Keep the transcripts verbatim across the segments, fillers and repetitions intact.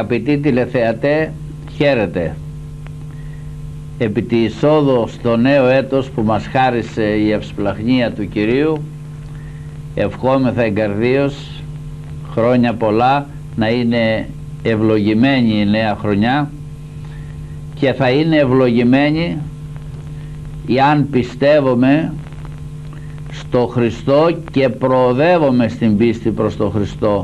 Αγαπητοί τηλεθεατέ, χαίρετε. Επί τη εισόδου στο νέο έτος που μας χάρισε η ευσπλαχνία του Κυρίου, ευχόμεθα εγκαρδίως χρόνια πολλά, να είναι ευλογημένη η νέα χρονιά, και θα είναι ευλογημένη εάν πιστεύουμε στο Χριστό και προοδεύουμε στην πίστη προς τον Χριστό.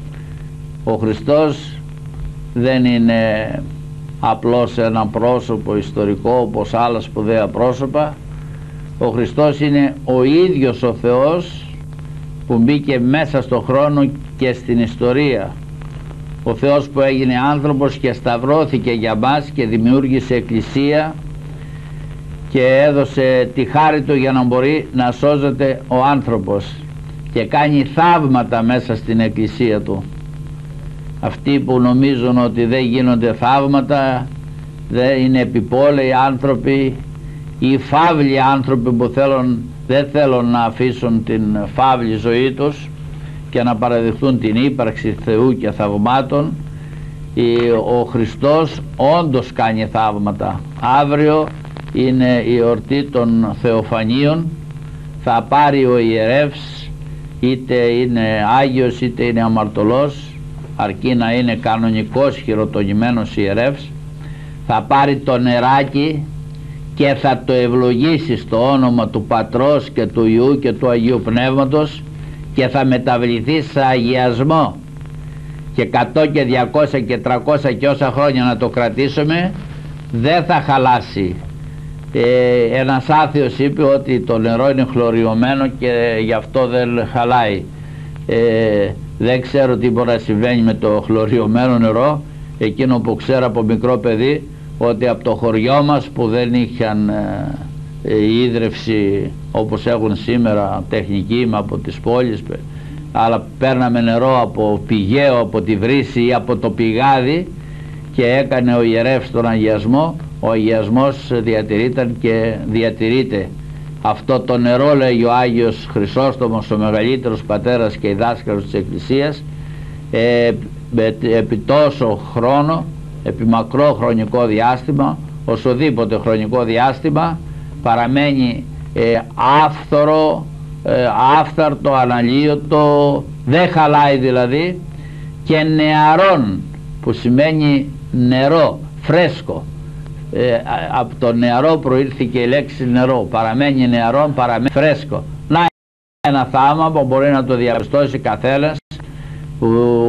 Ο Χριστός δεν είναι απλώς ένα πρόσωπο ιστορικό όπως άλλα σπουδαία πρόσωπα. Ο Χριστός είναι ο ίδιος ο Θεός που μπήκε μέσα στον χρόνο και στην ιστορία. Ο Θεός που έγινε άνθρωπος και σταυρώθηκε για μας και δημιούργησε εκκλησία και έδωσε τη χάρη του για να μπορεί να σώζεται ο άνθρωπος, και κάνει θαύματα μέσα στην εκκλησία του. Αυτοί που νομίζουν ότι δεν γίνονται θαύματα δεν είναι επιπόλαιοι άνθρωποι ή φαύλοι άνθρωποι που θέλουν, δεν θέλουν να αφήσουν την φαύλη ζωή τους και να παραδεχτούν την ύπαρξη Θεού και θαυμάτων. Ο Χριστός όντως κάνει θαύματα. Αύριο είναι η εορτή των Θεοφανίων. Θα πάρει ο ιερεύς, είτε είναι Άγιος είτε είναι αμαρτωλός, αρκεί να είναι κανονικός χειροτονημένος ιερεύς, θα πάρει το νεράκι και θα το ευλογήσει στο όνομα του Πατρός και του Υιού και του Αγίου Πνεύματος και θα μεταβληθεί σε αγιασμό, και εκατό και διακόσια και τριακόσια και όσα χρόνια να το κρατήσουμε δεν θα χαλάσει. ε, ένας άθεος είπε ότι το νερό είναι χλωριωμένο και γι' αυτό δεν χαλάει. ε, δεν ξέρω τι μπορεί να συμβαίνει με το χλωριωμένο νερό. Εκείνο που ξέρω από μικρό παιδί, ότι από το χωριό μας που δεν είχαν ε, ε, ίδρυυση όπως έχουν σήμερα τεχνική από τις πόλεις, αλλά παίρναμε νερό από πηγαίο, από τη βρύση ή από το πηγάδι, και έκανε ο ιερεύς τον αγιασμό. Ο αγιασμός διατηρείται και διατηρείται. Αυτό το νερό, λέει ο Άγιος Χρυσόστομος, ο μεγαλύτερος πατέρας και δάσκαλος της Εκκλησίας, ε, επί τόσο χρόνο, επί μακρό χρονικό διάστημα, οσοδήποτε χρονικό διάστημα, παραμένει ε, άφθορο, ε, άφθαρτο, αναλύωτο, δεν χαλάει δηλαδή, και νεαρών, που σημαίνει νερό, φρέσκο. Ε, από το νεαρό προήρθηκε η λέξη νερό, παραμένει νεαρόν, παραμένει φρέσκο. Να, ένα θαύμα που μπορεί να το διαπιστώσει καθένας που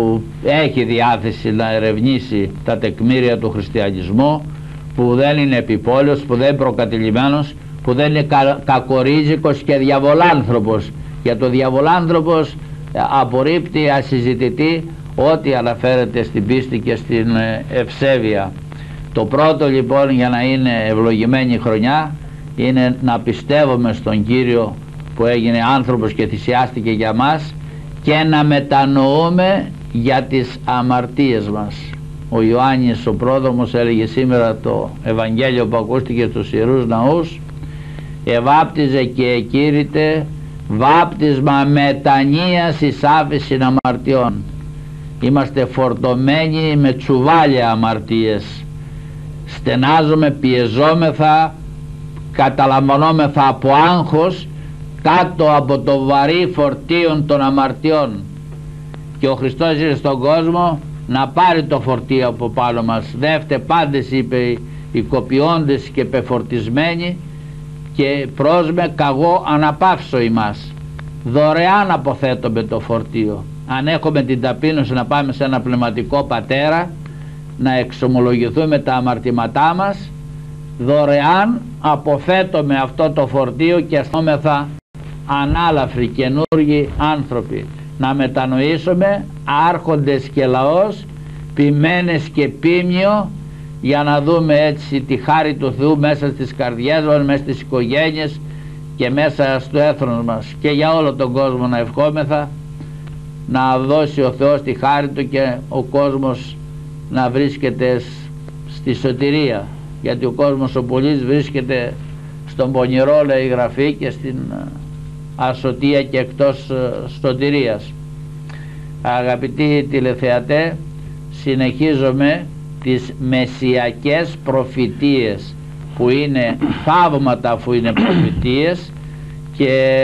έχει διάθεση να ερευνήσει τα τεκμήρια του χριστιανισμού, που δεν είναι επιπόλαιος, που δεν είναι προκατηλημένος, που δεν είναι κα, κακορίζικος και διαβολάνθρωπος. Για το διαβολάνθρωπος απορρίπτει ασυζητητή ό,τι αναφέρεται στην πίστη και στην ευσέβεια. Το πρώτο λοιπόν για να είναι ευλογημένη η χρονιά είναι να πιστεύουμε στον Κύριο που έγινε άνθρωπος και θυσιάστηκε για μας, και να μετανοούμε για τις αμαρτίες μας. Ο Ιωάννης ο πρόδρομος έλεγε σήμερα το Ευαγγέλιο που ακούστηκε στους Ιερούς Ναούς: «Εβάπτιζε και εκήρυτε βάπτισμα μετανοίας εις άφεσιν αμαρτιών». Είμαστε φορτωμένοι με τσουβάλια αμαρτίες, στενάζουμε, πιεζόμεθα, καταλαμβανόμεθα από άγχος κάτω από το βαρύ φορτίο των αμαρτιών, και ο Χριστός είναι στον κόσμο να πάρει το φορτίο από πάνω μας. «Δεύτε πάντες», είπε, οι κοπιώντες και πεφορτισμένοι, και «προς με καγώ αναπαύσω ημάς». Δωρεάν αποθέτουμε το φορτίο. Αν έχουμε την ταπείνωση να πάμε σε ένα πνευματικό πατέρα να εξομολογηθούμε τα αμαρτήματά μας, δωρεάν αποθέτουμε αυτό το φορτίο και αισθόμεθα ανάλαφροι καινούργιοι άνθρωποι. Να μετανοήσουμε άρχοντες και λαός, ποιμένες και πίμνιο, για να δούμε έτσι τη χάρη του Θεού μέσα στις καρδιές μας, μέσα στις οικογένειες και μέσα στο έθνος μας, και για όλο τον κόσμο να ευχόμεθα να δώσει ο Θεός τη χάρη του και ο κόσμος να βρίσκεται στη σωτηρία, γιατί ο κόσμος ο πολύς βρίσκεται στον πονηρό, λέει η Γραφή, και στην ασωτεία και εκτός σωτηρίας. Αγαπητοί τηλεθεατέ, συνεχίζουμε τις μεσσιακές προφητείες, που είναι θαύματα αφού είναι προφητείες, και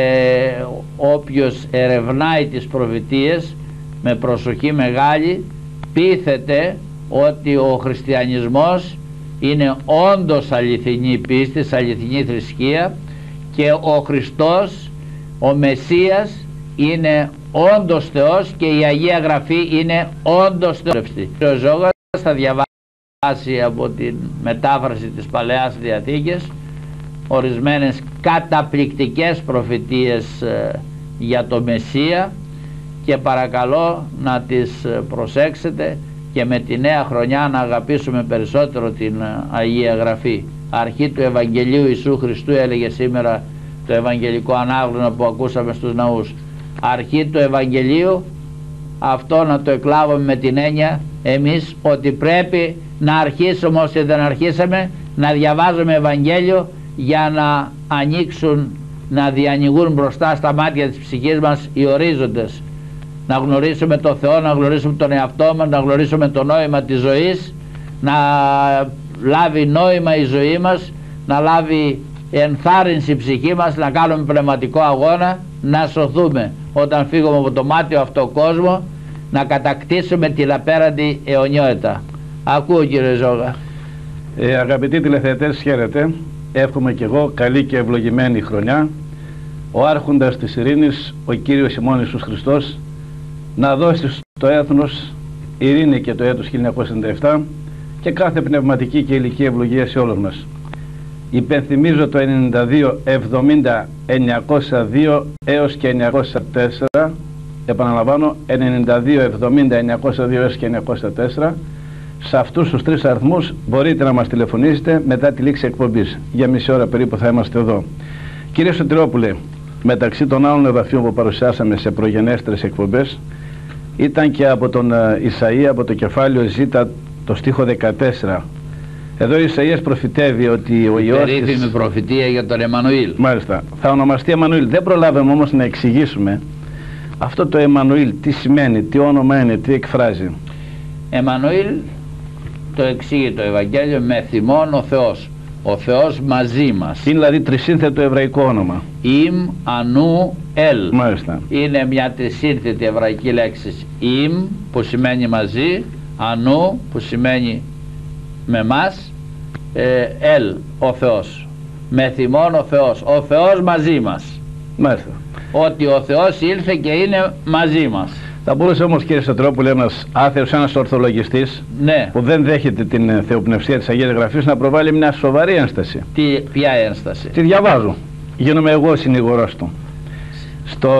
όποιος ερευνάει τις προφητείες με προσοχή μεγάλη πείθεται ότι ο χριστιανισμός είναι όντως αληθινή πίστη, αληθινή θρησκεία, και ο Χριστός, ο Μεσσίας, είναι όντως Θεός και η Αγία Γραφή είναι όντως Θεός. Ο Ζώγας θα διαβάσει από την μετάφραση της Παλαιάς Διαθήκης ορισμένες καταπληκτικές προφητείες ε, για το Μεσσία, και παρακαλώ να τις προσέξετε και με τη νέα χρονιά να αγαπήσουμε περισσότερο την Αγία Γραφή. Αρχή του Ευαγγελίου Ιησού Χριστού, έλεγε σήμερα το Ευαγγελικό Ανάγνωσμα που ακούσαμε στους ναούς. Αρχή του Ευαγγελίου, αυτό να το εκλάβουμε με την έννοια εμείς ότι πρέπει να αρχίσουμε, όσοι δεν αρχίσαμε, να διαβάζουμε Ευαγγέλιο για να ανοίξουν, να διανοιγούν μπροστά στα μάτια της ψυχής μας οι ορίζοντες, να γνωρίσουμε τον Θεό, να γνωρίσουμε τον εαυτό μας, να γνωρίσουμε το νόημα της ζωής, να λάβει νόημα η ζωή μας, να λάβει ενθάρρυνση η ψυχή μας, να κάνουμε πνευματικό αγώνα, να σωθούμε όταν φύγουμε από το μάτιο αυτό κόσμο, να κατακτήσουμε την απέραντη αιωνιότητα. Ακούω, κύριε Ζώγα. Ε, αγαπητοί τηλεθεατές, χαίρετε. Εύχομαι και εγώ καλή και ευλογημένη χρονιά. Ο Άρχοντας της Ειρήνης, ο Κύριος ημών Ιησούς Χριστός, να δώσει στο έθνος ειρήνη και το έτος χίλια εννιακόσια ενενήντα επτά και κάθε πνευματική και ηλική ευλογία σε όλους μας. Υπενθυμίζω το ενενήντα δύο εβδομήντα εννιακόσια δύο έως και εννιακόσια τέσσερα, επαναλαμβάνω, ενενήντα δύο εβδομήντα εννιακόσια δύο έως και εννιακόσια τέσσερα. Σε αυτούς τους τρεις αριθμούς μπορείτε να μας τηλεφωνήσετε μετά τη λήξη εκπομπής. Για μισή ώρα περίπου θα είμαστε εδώ. Κύριε Σωτηρόπουλε, μεταξύ των άλλων εδαφείων που παρουσιάσαμε σε προγενέστερες εκπομπές, ήταν και από τον Ισαΐα, από το κεφάλαιο Ζ, το στίχο δεκατέσσερα. Εδώ ο Ισαΐας προφητεύει ότι ο Υιός της... Περίφημη προφητεία για τον Εμμανουήλ. Μάλιστα. Θα ονομαστεί Εμμανουήλ. Δεν προλάβαμε όμως να εξηγήσουμε αυτό το Εμμανουήλ, τι σημαίνει, τι όνομα είναι, τι εκφράζει. Εμμανουήλ, το εξήγει το Ευαγγέλιο, με θυμών ο Θεός. Ο Θεός μαζί μας. Είναι δηλαδή τρισύνθετο εβραϊκό όνομα. Ημ, ανού, ελ. Μάλιστα. Είναι μια τρισύνθετη εβραϊκή λέξη. Ημ, που σημαίνει μαζί, ανού, που σημαίνει με μας, ε, ελ, ο Θεός. Με θυμών ο Θεός. Ο Θεός μαζί μας. Μάλιστα. Ότι ο Θεός ήλθε και είναι μαζί μας. Θα μπορούσε όμως, κύριε Σωτηρόπουλε, ένας άθεος, ένας ορθολογιστής, ναι, που δεν δέχεται την θεοπνευσία της Αγίας Γραφής, να προβάλλει μια σοβαρή ένσταση. Τι, ποια ένσταση? Τη διαβάζω. Γίνομαι εγώ συνηγορός του. Στο...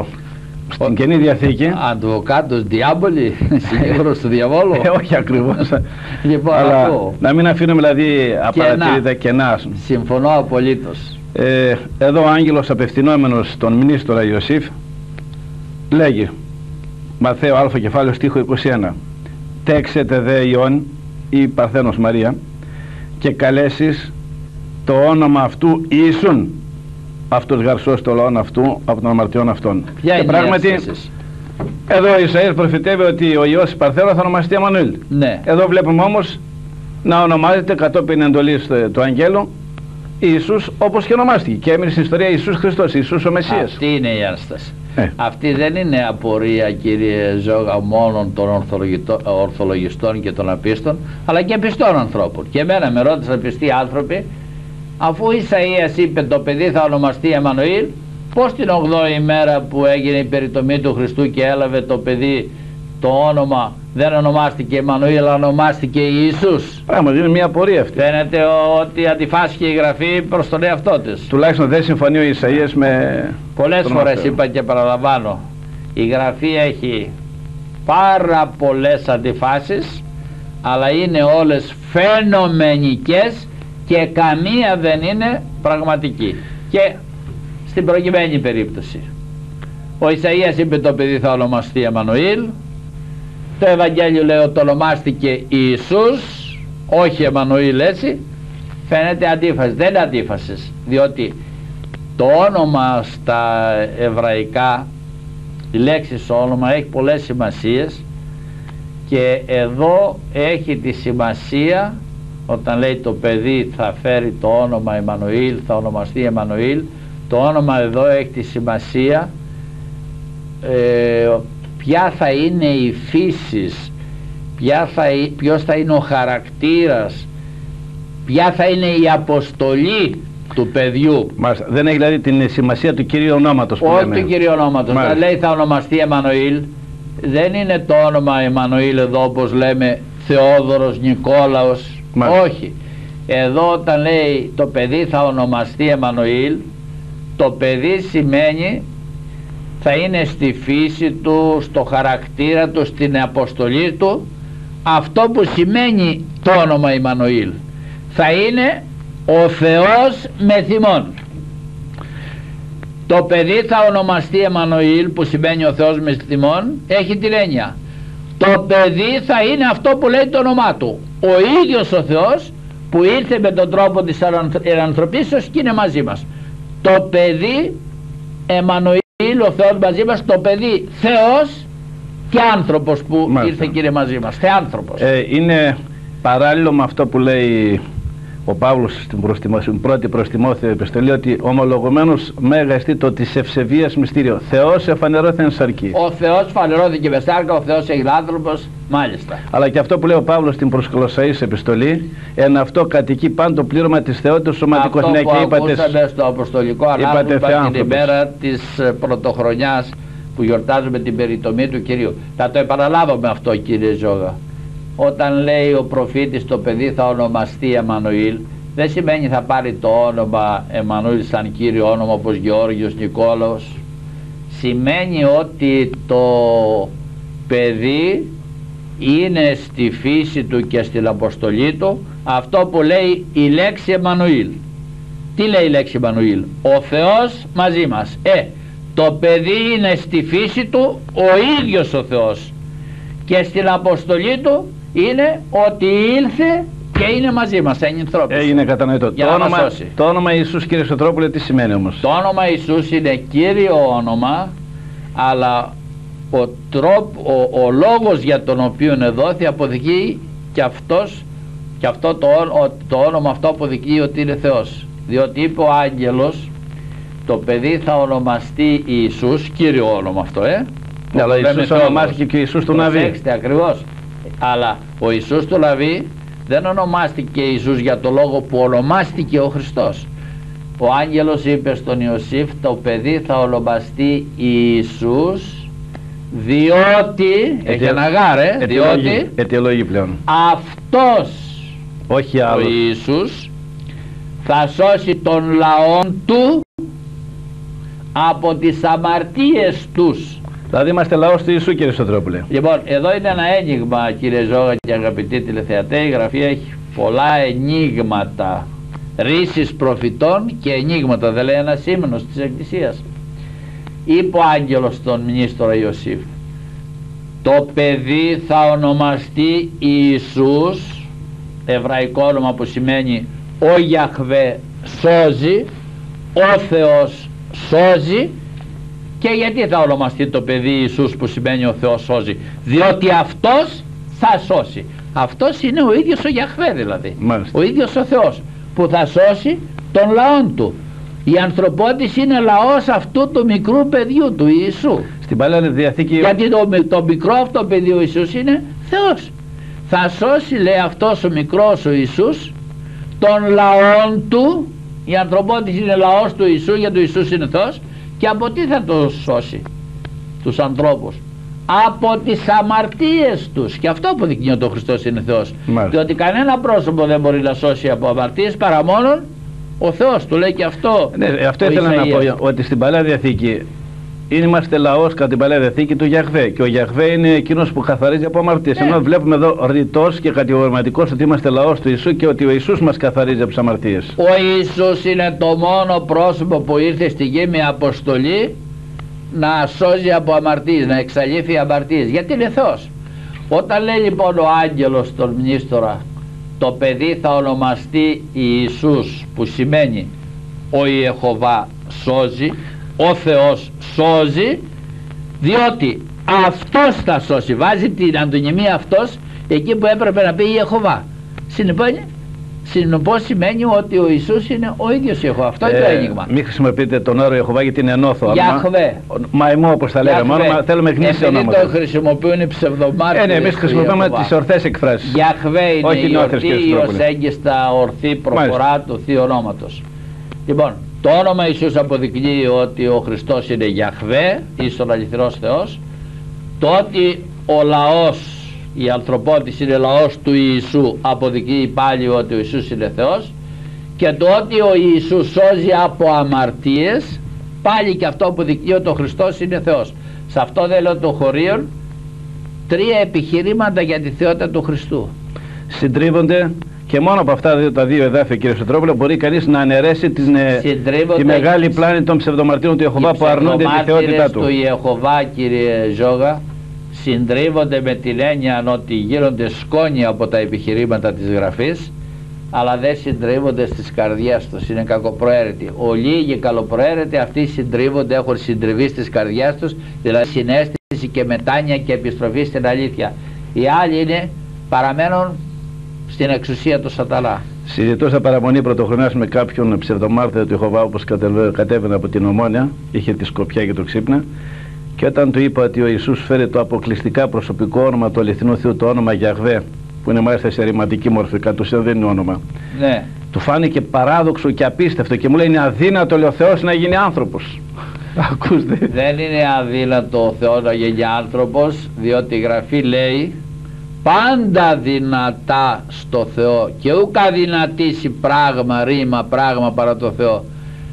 Στην Καινή Διαθήκη. Αδβοκάτος διάβολη, συνήγορος του διαβόλου. Ε, όχι ακριβώς. Λοιπόν, αλλά ακούω. Να μην αφήνουμε δηλαδή απαρατήρητα κενά. Συμφωνώ απολύτως. Ε, εδώ ο άγγελος απευθυνόμενος στον μνήστορα Ιωσήφ λέγει, Μαθαίο Α κεφάλαιο στίχο είκοσι ένα, τέξετε δε Υιόν ή Παρθένος Μαρία και καλέσεις το όνομα αυτού Ιησούν, αυτός γαρσός το λαόν αυτού από των αμαρτιών αυτών. Ποια και είναι πράγματι εδώ ο Ισαΐας προφητεύει ότι ο Υιός Παρθένος θα ονομαστεί Εμμανουήλ. Ναι. Εδώ βλέπουμε όμως να ονομάζεται κατόπιν εντολής του αγγέλου Ιησούς, όπως και ονομάστηκε και έμεινε στην ιστορία Ιησούς Χριστός, Ιησούς ο Μεσσίας. Αυτή είναι η ένσταση. Ε. Αυτή δεν είναι απορία, κύριε Ζώγα, μόνον των ορθολογιστών και των απίστων, αλλά και πιστών ανθρώπων. Και εμένα με ρώτησαν πιστοί άνθρωποι, αφού ο Ισαΐας είπε το παιδί θα ονομαστεί Εμμανουήλ, πως την ογδόη μέρα που έγινε η περιτομή του Χριστού και έλαβε το παιδί το όνομα, δεν ονομάστηκε Εμμανουήλ, αλλά ονομάστηκε Ιησούς? Πράγματι είναι μια απορία αυτή. Φαίνεται ότι αντιφάσκει η Γραφή προς τον εαυτό της. Τουλάχιστον δεν συμφωνεί ο Ισαΐας με... Πολλές φορές είπα και παραλαμβάνω, η Γραφή έχει πάρα πολλές αντιφάσεις, αλλά είναι όλες φαινομενικές και καμία δεν είναι πραγματική. Και στην προκειμένη περίπτωση ο Ισαΐας είπε το παιδί θα ονομαστεί Εμμανουήλ, το Ευαγγέλιο λέει ότι ονομάστηκε Ιησούς, όχι Εμμανουήλ, έτσι. Φαίνεται αντίφαση. Δεν είναι αντίφαση, διότι το όνομα στα εβραϊκά, η λέξη στο όνομα έχει πολλές σημασίες Και εδώ έχει τη σημασία, όταν λέει το παιδί θα φέρει το όνομα Εμμανουήλ, θα ονομαστεί Εμμανουήλ, το όνομα εδώ έχει τη σημασία ε, ποια θα είναι η φύσης, ποια θα, ποιος θα είναι ο χαρακτήρας, ποια θα είναι η αποστολή του παιδιού. Μάλιστα. Δεν έχει δηλαδή την σημασία του κυρίου ονόματος. Όχι του κυρίου ονόματος. Θα λέει θα ονομαστεί Εμμανουήλ, δεν είναι το όνομα Εμμανουήλ εδώ όπως λέμε Θεόδωρος, Νικόλαος. Μάλιστα. Όχι. Εδώ όταν λέει το παιδί θα ονομαστεί Εμμανουήλ, το παιδί σημαίνει θα είναι στη φύση του, στο χαρακτήρα του, στην αποστολή του αυτό που σημαίνει το όνομα Εμμανουήλ. Θα είναι ο Θεός με θυμών. Το παιδί θα ονομαστεί Εμμανουήλ που σημαίνει ο Θεός με θυμών, έχει την έννοια το παιδί θα είναι αυτό που λέει το όνομά του, ο ίδιος ο Θεός που ήρθε με τον τρόπο της ερανθρωπήσεως και είναι μαζί μας. Το παιδί Εμμανουήλ, ο Θεός μαζί μας, το παιδί Θεός και άνθρωπος που Μάλιστα. ήρθε και είναι μαζί μας, θεάνθρωπος. Ε, είναι παράλληλο με αυτό που λέει ο Παύλος στην πρώτη προς Τιμόθεο επιστολή, ότι ομολογουμένως μέγα εστί το της ευσεβίας μυστήριο. Θεός εφανερώθεν σαρκή. Ο Θεός φανερώθηκε με σάρκα, ο Θεός έγινε άνθρωπος, μάλιστα. Αλλά και αυτό που λέει ο Παύλος στην προς Κολοσσαείς επιστολή, εν αυτό κατοικεί πάντο πλήρωμα της θεότητας σωματικός. Αυτό ναι, που είπατε, ακούσαμε στο αποστολικό ανάγνωσμα την ημέρα της πρωτοχρονιάς που γιορτάζουμε την περιτομή του Κυρίου. Θα το επαναλάβουμε αυτό, κύριε Ζώγα. Όταν λέει ο προφήτης το παιδί θα ονομαστεί Εμμανουήλ, δεν σημαίνει θα πάρει το όνομα Εμμανουήλ σαν κύριο όνομα όπως Γεώργιος, Νικόλαος. Σημαίνει ότι το παιδί είναι στη φύση του και στην αποστολή του αυτό που λέει η λέξη Εμμανουήλ. Τι λέει η λέξη Εμμανουήλ? Ο Θεός μαζί μας. Ε, το παιδί είναι στη φύση του ο ίδιος ο Θεός και στην αποστολή του είναι ότι ήλθε και είναι μαζί μας, είναι ανθρώπινος. Έγινε κατανοητό. Το όνομα, το όνομα Ιησούς, κύριε Σωτρόπουλε, τι σημαίνει όμως? Το όνομα Ιησούς είναι κύριο όνομα, αλλά ο, τρόπο, ο, ο λόγος για τον οποίο εδόθη αποδεικνύει και αυτός και αυτό το, ο, το όνομα αυτό αποδεικνύει ότι είναι Θεός, διότι είπε ο άγγελος το παιδί θα ονομαστεί Ιησούς, κύριο όνομα αυτό, ε ναι, αλλά Ιησούς ονομάστηκε και Ιησούς του Ναβί. Προσέξτε ακριβώς. Αλλά ο Ιησούς του Ναβί δεν ονομάστηκε Ιησούς για το λόγο που ονομάστηκε ο Χριστός. Ο άγγελος είπε στον Ιωσήφ το παιδί θα ονομαστεί Ιησούς διότι έχει ένα γάρε, διότι αιτιολόγη πλέον αυτός όχι άλλο. Ο Ιησούς θα σώσει τον λαόν του από τις αμαρτίες τους. Δηλαδή είμαστε λαός του Ιησού, κύριε Σωτρόπουλε. Λοιπόν, εδώ είναι ένα ένιγμα, κύριε Ζώγα και αγαπητοί τηλεθεατές. Η Γραφή έχει πολλά ενίγματα, ρίσεις προφητών και ενίγματα. Δεν λέει ένα σήμαινος της Εκκλησίας. Είπε ο άγγελος στον μνήστορα Ιωσήφ το παιδί θα ονομαστεί Ιησούς, εβραϊκό όνομα που σημαίνει ο Γιαχβέ σώζει, ο Θεός σώζει. Και γιατί θα ονομαστεί το παιδί Ιησούς που σημαίνει ο Θεός σώζει? Διότι αυτός θα σώσει. Αυτός είναι ο ίδιος ο Γιαχβέ, δηλαδή. Μάλιστα. Ο ίδιος ο Θεός που θα σώσει τον λαόν του. Η ανθρωπότηση είναι λαός αυτού του μικρού παιδιού του Ιησού. Στην Παλαιά Διαθήκη... Γιατί το, το μικρό αυτό παιδί ο Ιησούς είναι Θεός. Θα σώσει, λέει, αυτός ο μικρός ο Ιησούς τον λαόν του. Η ανθρωπότηση είναι λαός του Ιησού, γιατί ο Ιησούς είναι Θεός. Και από τι θα το σώσει τους ανθρώπους? Από τις αμαρτίες τους. Και αυτό αποδεικνύει ότι ο Χριστός είναι Θεός. Μάλιστα. Διότι κανένα πρόσωπο δεν μπορεί να σώσει από αμαρτίες παρά μόνον ο Θεός. Του λέει και αυτό. Ναι, αυτό ήθελα να πω, ότι στην Παλαιά Διαθήκη είμαστε λαός κατά την Παλαιά Διαθήκη του Γιαχβέ. Και ο Γιαχβέ είναι εκείνος που καθαρίζει από αμαρτίες. Ναι. Ενώ βλέπουμε εδώ ρητός και κατηγορηματικός ότι είμαστε λαός του Ιησού και ότι ο Ιησούς μας καθαρίζει από τις αμαρτίες. Ο Ιησούς είναι το μόνο πρόσωπο που ήρθε στη γη με αποστολή να σώζει από αμαρτίες, να εξαλείφει αμαρτίες. Γιατί είναι Θεός. Όταν λέει λοιπόν ο άγγελος στον μνήστορα το παιδί θα ονομαστεί Ιησούς, που σημαίνει ο Ιεχωβά σώζει, ο Θεός σώζει, διότι αυτός θα σώσει. Βάζει την αντωνυμία αυτός εκεί που έπρεπε να πει η Ιεχωβά. Συνεπώς σημαίνει ότι ο Ιησούς είναι ο ίδιος Ιεχωβά. Αυτό είναι ε, το ένιγμα. Μην χρησιμοποιείτε τον όρο Ιεχωβά γιατί είναι ενώθο. Γιαχβέ. Μαϊμό όπως τα λέγαμε. Όνομα, θέλουμε γνήσια ονόματα. Επειδή το χρησιμοποιούν οι ψευδομάρτυρες. Ε, ναι, εμείς χρησιμοποιούμε τις ορθές εκφράσεις. Γιαχβέ είναι όχι η ορθή ή ως έγκιστα ορθή προφορά Μάλιστα. του Θείου ονόματος. Λοιπόν, το όνομα Ιησούς αποδεικνύει ότι ο Χριστός είναι Γιαχβέ, ίσον αληθινός Θεός. Το ότι ο λαός, η ανθρωπότης είναι λαός του Ιησού, αποδεικνύει πάλι ότι ο Ιησούς είναι Θεός. Και το ότι ο Ιησούς σώζει από αμαρτίες, πάλι και αυτό αποδεικνύει ότι ο Χριστός είναι Θεός. Σε αυτό δεν λέω το χωρίον τρία επιχειρήματα για τη θεότητα του Χριστού. Συντρίβονται και μόνο από αυτά τα δύο εδάφια, κύριε Σωτρόπουλο, μπορεί κανείς να αναιρέσει την, τη μεγάλη πλάνη των ψευδομαρτύρων του Ιεχωβά που αρνούνται τη θεότητά του. Οι του Ιεχωβά, κύριε Ζώγα, συντρίβονται με την έννοια ότι γίνονται σκόνοι από τα επιχειρήματα της Γραφής, αλλά δεν συντρίβονται στις καρδιές τους, είναι κακοπροαίρετοι. Ο λίγοι καλοπροαίρετοι, αυτοί συντρίβονται, έχουν συντριβεί στις καρδιές τους, δηλαδή συναίσθηση και μετάνοια και επιστροφή στην αλήθεια. Οι άλλοι είναι, παραμένουν στην εξουσία του σατανά. Συζητούσα παραμονή πρωτοχρονιάς με κάποιον ψευδομάρτυρα του Ιεχωβά, όπως κατέβαινε από την Ομόνια, είχε τη Σκοπιά και το Ξύπνα, και όταν του είπα ότι ο Ιησούς φέρει το αποκλειστικά προσωπικό όνομα του αληθινού Θεού, το όνομα Γιαχβέ, που είναι μάλιστα σε ρηματική μορφή, κατ' ουσίαν δεν είναι όνομα. Ναι. Του φάνηκε παράδοξο και απίστευτο και μου λέει: είναι αδύνατο, λέει, ο Θεός να γίνει άνθρωπος. Ακούστε. Δεν είναι αδύνατο ο Θεός να γίνει άνθρωπος, διότι η Γραφή λέει πάντα δυνατά στο Θεό και ούκ αδυνατήσει πράγμα, ρήμα, πράγμα παρά το Θεό.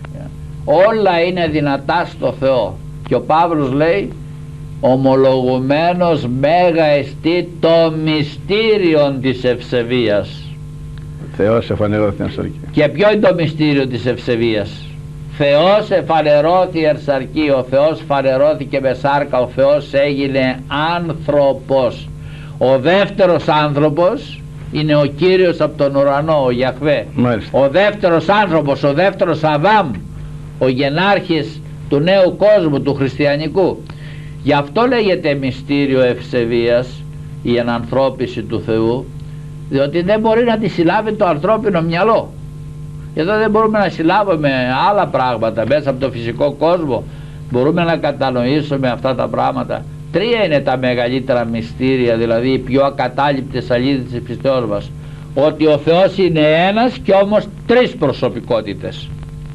Όλα είναι δυνατά στο Θεό. Και ο Παύλος λέει ομολογουμένος μέγα εστί το μυστήριον της ευσεβίας. Θεός εφανερώθη εν σαρκή. Και ποιο είναι το μυστήριο της ευσεβίας? Θεός εφανερώθη εν σαρκή, ο Θεός φανερώθηκε με σάρκα, ο Θεός έγινε άνθρωπος. Ο δεύτερος άνθρωπος είναι ο Κύριος από τον ουρανό, ο Γιαχβέ. Μάλιστα. Ο δεύτερος άνθρωπος, ο δεύτερος Αδάμ, ο γενάρχης του νέου κόσμου, του χριστιανικού. Γι' αυτό λέγεται μυστήριο ευσεβίας, η ενανθρώπιση του Θεού, διότι δεν μπορεί να τη συλλάβει το ανθρώπινο μυαλό. Εδώ δεν μπορούμε να συλλάβουμε άλλα πράγματα μέσα από το φυσικό κόσμο, μπορούμε να κατανοήσουμε αυτά τα πράγματα. Τρία είναι τα μεγαλύτερα μυστήρια, δηλαδή οι πιο ακατάληπτες αλήθειες της πιστεώς μας. Ότι ο Θεός είναι ένας και όμως τρεις προσωπικότητες.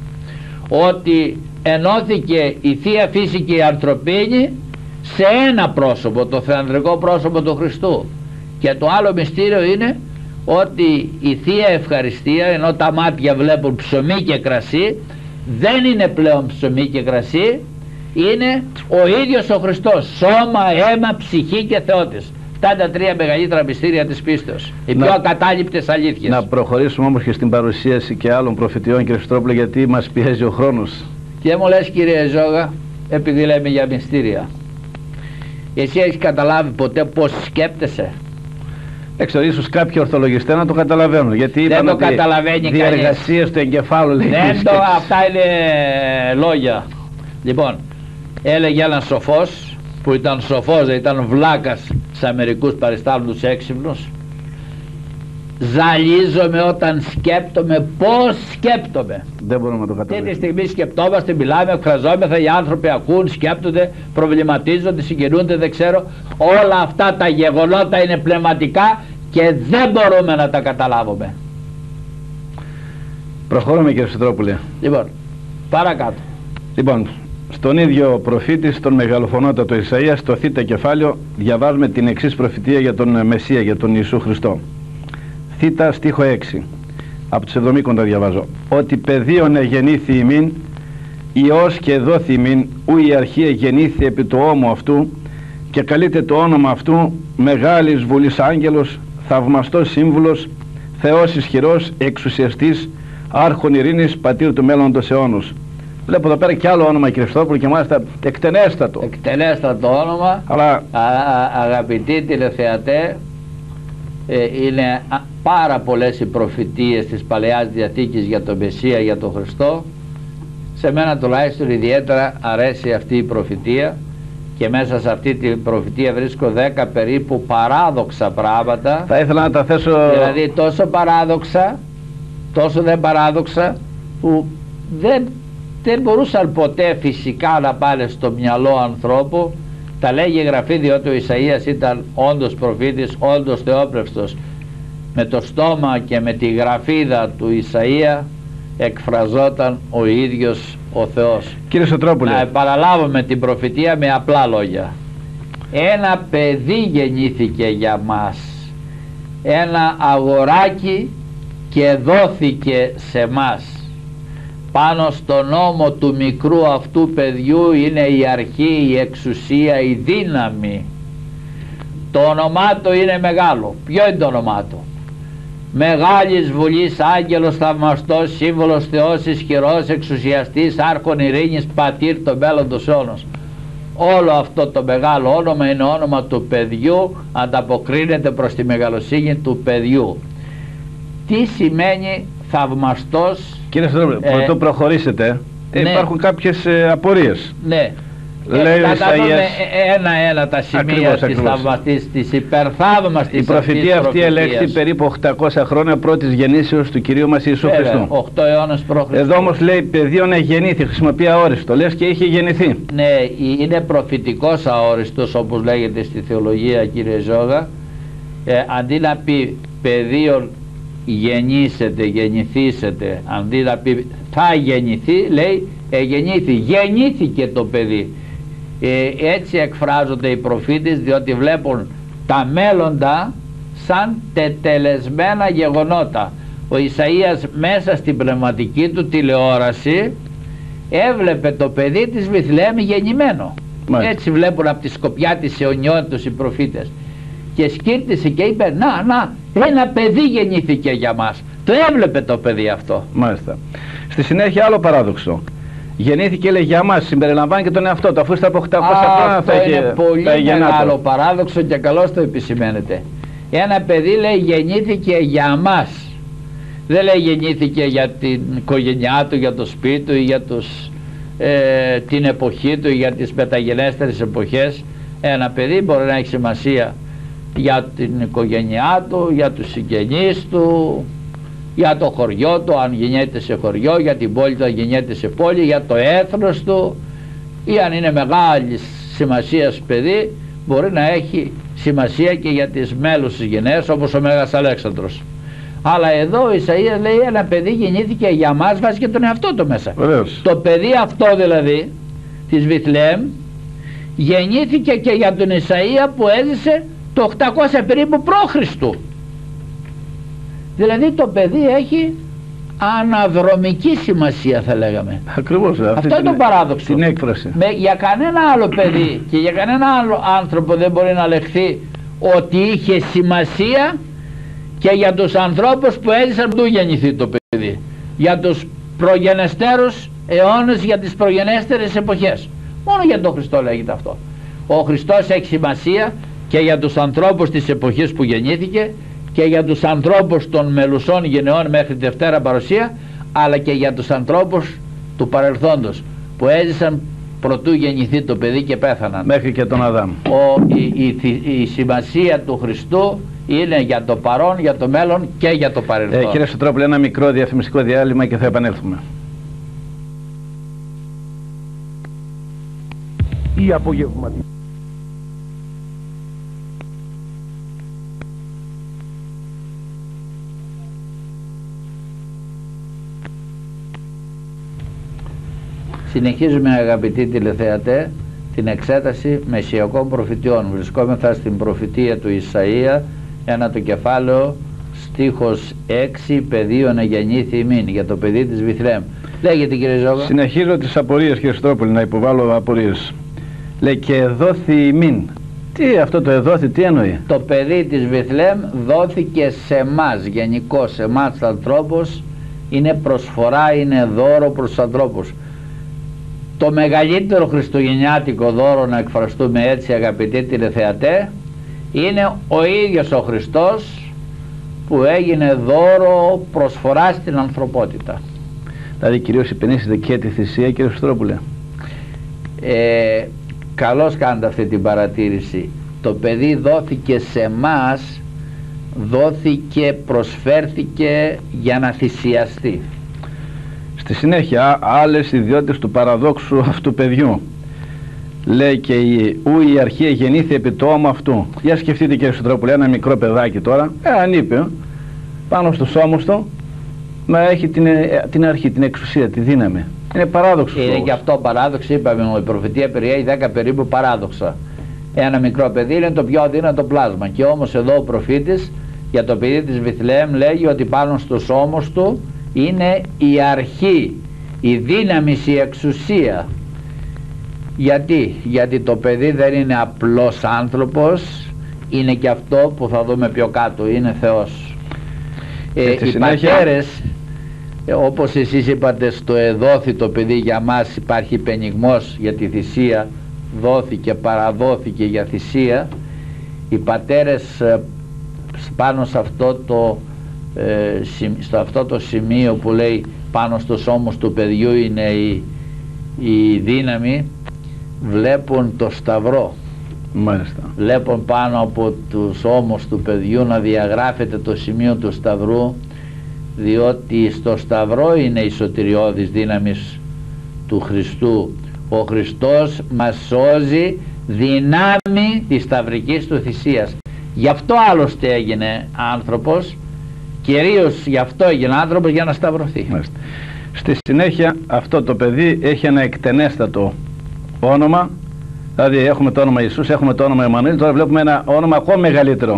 Ότι ενώθηκε η Θεία Φύση και η ανθρωπίνη σε ένα πρόσωπο, το θεανδρικό πρόσωπο του Χριστού. Και το άλλο μυστήριο είναι ότι η Θεία Ευχαριστία, ενώ τα μάτια βλέπουν ψωμί και κρασί, δεν είναι πλέον ψωμί και κρασί, είναι ο ίδιος ο Χριστός, σώμα, αίμα, ψυχή και θεότης. Αυτά είναι τα τρία μεγαλύτερα μυστήρια της πίστεως, οι να, πιο ακατάληπτες αλήθειες. Να προχωρήσουμε όμως και στην παρουσίαση και άλλων προφητιών, κύριε Στρόπλε, γιατί μας πιέζει ο χρόνος. Και μου λες, κύριε Ζώγα, επειδή λέμε για μυστήρια, εσύ έχεις καταλάβει ποτέ πώς σκέπτεσαι? Έξω, ίσως κάποιοι ορθολογιστές να το καταλαβαίνουν, γιατί δεν είπαν το ότι καταλαβαίνει διαργασίες του εγκεφάλου, λέει. Δεν το, αυτά είναι λόγια. Λοιπόν, έλεγε ένας σοφός, που ήταν σοφός, ήταν βλάκας σε μερικούς παριστάλλουν τους έξυπνους, ζαλίζομαι όταν σκέπτομαι πώς σκέπτομαι. Δεν μπορούμε να το καταλάβουμε. Και τη στιγμή σκεπτόμαστε, μιλάμε, εκφραζόμεθα, οι άνθρωποι ακούν, σκέπτονται, προβληματίζονται, συγκινούνται, δεν ξέρω. Όλα αυτά τα γεγονότα είναι πνευματικά και δεν μπορούμε να τα καταλάβουμε. Προχωρούμε, κύριε Σωτρόπουλε. Λοιπόν, παρακάτω. Λοιπόν, στον ίδιο προφήτη, στον μεγαλοφωνότατο Ισαΐα, στο θ κεφάλαιο, διαβάζουμε την εξής προφητεία για τον Μεσσία, για τον Ιησού Χριστό. Θήτα στίχο έξι, από τους εβδομήκοντα διαβάζω. Ότι παιδίον εγεννήθη ημίν, Υιός και δόθη ημίν, ου η αρχή εγεννήθη επί το ώμο αυτού, και καλείται το όνομα αυτού μεγάλης βουλής άγγελος, θαυμαστός σύμβουλος, Θεός ισχυρός, εξουσιαστής, άρχον ειρήνης, πατήρ του μέλλοντος αιώνους. Βλέπω εδώ πέρα και άλλο όνομα, κύριε Χριστόπουλο, και μάλιστα εκτενέστατο. Εκτενέστατο όνομα, αλλά α, α, αγαπητοί τηλεθεατέ, ε, είναι α, πάρα πολλές οι προφητείες της Παλαιάς Διαθήκης για τον Μεσσία, για τον Χριστό. Σε μένα τουλάχιστον ιδιαίτερα αρέσει αυτή η προφητεία, και μέσα σε αυτή την προφητεία βρίσκω δέκα περίπου παράδοξα πράγματα. Θα ήθελα να τα θέσω... Δηλαδή τόσο παράδοξα, τόσο δεν παράδοξα, που δεν, δεν μπορούσαν ποτέ φυσικά να πάνε στο μυαλό ανθρώπου. Τα λέγει η Γραφή, διότι ο Ισαΐας ήταν όντως προφήτης, όντως θεόπνευστος. Με το στόμα και με τη γραφίδα του Ισαΐα εκφραζόταν ο ίδιος ο Θεός. Κύριε Σωτρόπουλε, να παραλάβουμε την προφητεία με απλά λόγια. Ένα παιδί γεννήθηκε για μας, ένα αγοράκι, και δόθηκε σε μας. Πάνω στον νόμο του μικρού αυτού παιδιού είναι η αρχή, η εξουσία, η δύναμη. Το όνομά του είναι μεγάλο. Ποιο είναι το όνομά του? Μεγάλης βουλής, άγγελος θαυμαστός, σύμβολος Θεός, ισχυρός, εξουσιαστής, άρχον ειρήνης, πατήρ των μέλλοντος αιώνος. Όλο αυτό το μεγάλο όνομα είναι όνομα του παιδιού, ανταποκρίνεται προς τη μεγαλοσύνη του παιδιού. Τι σημαίνει θαυμαστός? Κύριε Σωτρόπουλε, ε, πρωτού προχωρήσετε, ναι, υπάρχουν κάποιες ε, απορίες. Ναι. Λέει ε, ο Ισαΐας ένα-ένα τα σημεία της θαυμαστής, της υπερθαύμαστης. Η προφητεία αυτή ελέγχθη περίπου οκτακόσια χρόνια πρώτης γεννήσεως του Κυρίου μας Ιησού Χριστού. οκτώ αιώνες π.Χ. Εδώ όμως λέει πεδίον εγεννήθη, χρησιμοποιεί αόριστο, λες και είχε γεννηθεί. Ναι, είναι προφητικός αόριστος, όπως λέγεται στη θεολογία, κύριε Ζώγα. Ε, αντί να πει πεδίον γεννήσετε, γεννηθήσετε, αντί να πει θα γεννηθεί, λέει εγεννήθη, γεννήθηκε το παιδί. Ε, έτσι εκφράζονται οι προφήτες, διότι βλέπουν τα μέλλοντα σαν τετελεσμένα γεγονότα. Ο Ισαΐας μέσα στην πνευματική του τηλεόραση έβλεπε το παιδί της Βιθλεέμ γεννημένο. Μάλιστα. Έτσι βλέπουν από τη σκοπιά της αιωνιότητας οι προφήτες. Και σκύρτησε και είπε να, να, ένα παιδί γεννήθηκε για μας. Το έβλεπε το παιδί αυτό. Μάλιστα. Στη συνέχεια άλλο παράδοξο. Γεννήθηκε, λέει, για μας, συμπεριλαμβάνει και τον εαυτό του, αφού στα από οκτακόσια χρόνια θα έχει. Είναι πολύ μεγάλο το. παράδοξο και καλώς το επισημαίνεται. Ένα παιδί, λέει, γεννήθηκε για μας. Δεν λέει γεννήθηκε για την οικογένειά του, για το σπίτι του ή για τους, ε, την εποχή του ή για τις μεταγενέστερες εποχές. Ένα παιδί μπορεί να έχει σημασία για την οικογένειά του, για τους συγγενείς του, για το χωριό του αν γεννιέται σε χωριό, για την πόλη του αν γεννιέται σε πόλη, για το έθνος του, ή αν είναι μεγάλη σημασίας παιδί μπορεί να έχει σημασία και για τις μέλουσες γενναίες, όπως ο Μέγας Αλέξανδρος. Αλλά εδώ ο Ισαΐας λέει ένα παιδί γεννήθηκε για μας, βάζει και τον εαυτό του μέσα. Βεβαίως. Το παιδί αυτό δηλαδή της Βιθλεέμ γεννήθηκε και για τον Ισαΐα που έζησε το οκτακόσια περίπου π.Χ. Δηλαδή το παιδί έχει αναδρομική σημασία, θα λέγαμε. Ακριβώς. Αυτό είναι το παράδοξο. Την έκφραση. Με, για κανένα άλλο παιδί και για κανένα άλλο άνθρωπο δεν μπορεί να λεχθεί ότι είχε σημασία και για τους ανθρώπους που έζησαν που γεννηθεί το παιδί. Για τους προγενεστέρους αιώνες, για τις προγενέστερες εποχές. Μόνο για τον Χριστό λέγεται αυτό. Ο Χριστός έχει σημασία και για τους ανθρώπους της εποχής που γεννήθηκε και για τους ανθρώπους των μελουσών γενεών μέχρι τη Δευτέρα Παρουσία, αλλά και για τους ανθρώπους του παρελθόντος που έζησαν προτού γεννηθεί το παιδί και πέθαναν. Μέχρι και τον Αδάμ. Ο, η, η, η σημασία του Χριστού είναι για το παρόν, για το μέλλον και για το παρελθόν. Ε, κύριε Σωτρόπουλε, ένα μικρό διαφημιστικό διάλειμμα και θα επανέλθουμε. Η απογευματική. Συνεχίζουμε, αγαπητοί τηλεθεατέ, την εξέταση μεσσιακών προφητιών. Βρισκόμεθα στην προφητεία του Ισαΐα, ένα το κεφάλαιο, στίχος έξι, πεδίον εγεννήθη ημίν, για το παιδί της Βιθλεέμ. Λέγεται, κύριε Ζώγα. Συνεχίζω τις απορίες, κύριε Στρόπουλη, να υποβάλω απορίες. Λέει και εδόθη ημίν. Τι αυτό το εδόθη, τι εννοεί? Το παιδί της Βιθλεέμ δόθηκε σε εμάς, γενικώς σε εμάς τους ανθρώπους, είναι προσφορά, είναι δώρο προς τους ανθρώπους. Το μεγαλύτερο χριστουγεννιάτικο δώρο, να εκφραστούμε έτσι, αγαπητοί τηλεθεατέ, είναι ο ίδιος ο Χριστός που έγινε δώρο, προσφορά στην ανθρωπότητα. Δηλαδή κυρίως υπενήσεται και τη θυσία, κύριε Στρόπουλε. Ε, καλώς κάνετε αυτή την παρατήρηση. Το παιδί δόθηκε σε μας, δόθηκε, προσφέρθηκε για να θυσιαστεί. Στη συνέχεια, άλλες ιδιότητες του παραδόξου αυτού παιδιού. Λέει και η, ου η αρχή γεννήθη επί το ώμο αυτού. Για σκεφτείτε, κύριε Σωτρόπουλε, ένα μικρό παιδάκι τώρα, ε, ανήπιο, πάνω στους ώμους του, να έχει την, την αρχή, την εξουσία, τη δύναμη. Είναι παράδοξο. Είναι και αυτό παράδοξο, είπαμε, η προφητεία περιέχει δέκα περίπου παράδοξα. Ένα μικρό παιδί είναι το πιο αδύνατο πλάσμα. Και όμως εδώ ο προφήτης για το παιδί της Βιθλεέμ λέγει ότι πάνω στους ώμους του είναι η αρχή, η δύναμη, η εξουσία. Γιατί? Γιατί το παιδί δεν είναι απλός άνθρωπος, είναι και αυτό που θα δούμε πιο κάτω, είναι Θεός. Ε, οι συνέχεια... πατέρες, όπως εσείς είπατε, στο εδόθη το παιδί, για μας υπάρχει πενιγμός για τη θυσία, δόθηκε, παραδόθηκε για θυσία. Οι πατέρες πάνω σε αυτό το, ε, στο αυτό το σημείο που λέει πάνω στους ώμους του παιδιού είναι η, η δύναμη, βλέπουν το σταυρό. Μάλιστα. Βλέπουν πάνω από τους ώμους του παιδιού να διαγράφεται το σημείο του σταυρού, διότι στο σταυρό είναι η σωτηριώδης δύναμης του Χριστού. Ο Χριστός μας σώζει δυνάμει της σταυρικής του θυσίας. Γι' αυτό άλλωστε έγινε άνθρωπος, κυρίως γι' αυτό έγινε άνθρωπος, για να σταυρωθεί. Μάλιστα. Στη συνέχεια αυτό το παιδί έχει ένα εκτενέστατο όνομα, δηλαδή έχουμε το όνομα Ιησούς, έχουμε το όνομα Εμμανουήλ, τώρα βλέπουμε ένα όνομα ακόμα μεγαλύτερο.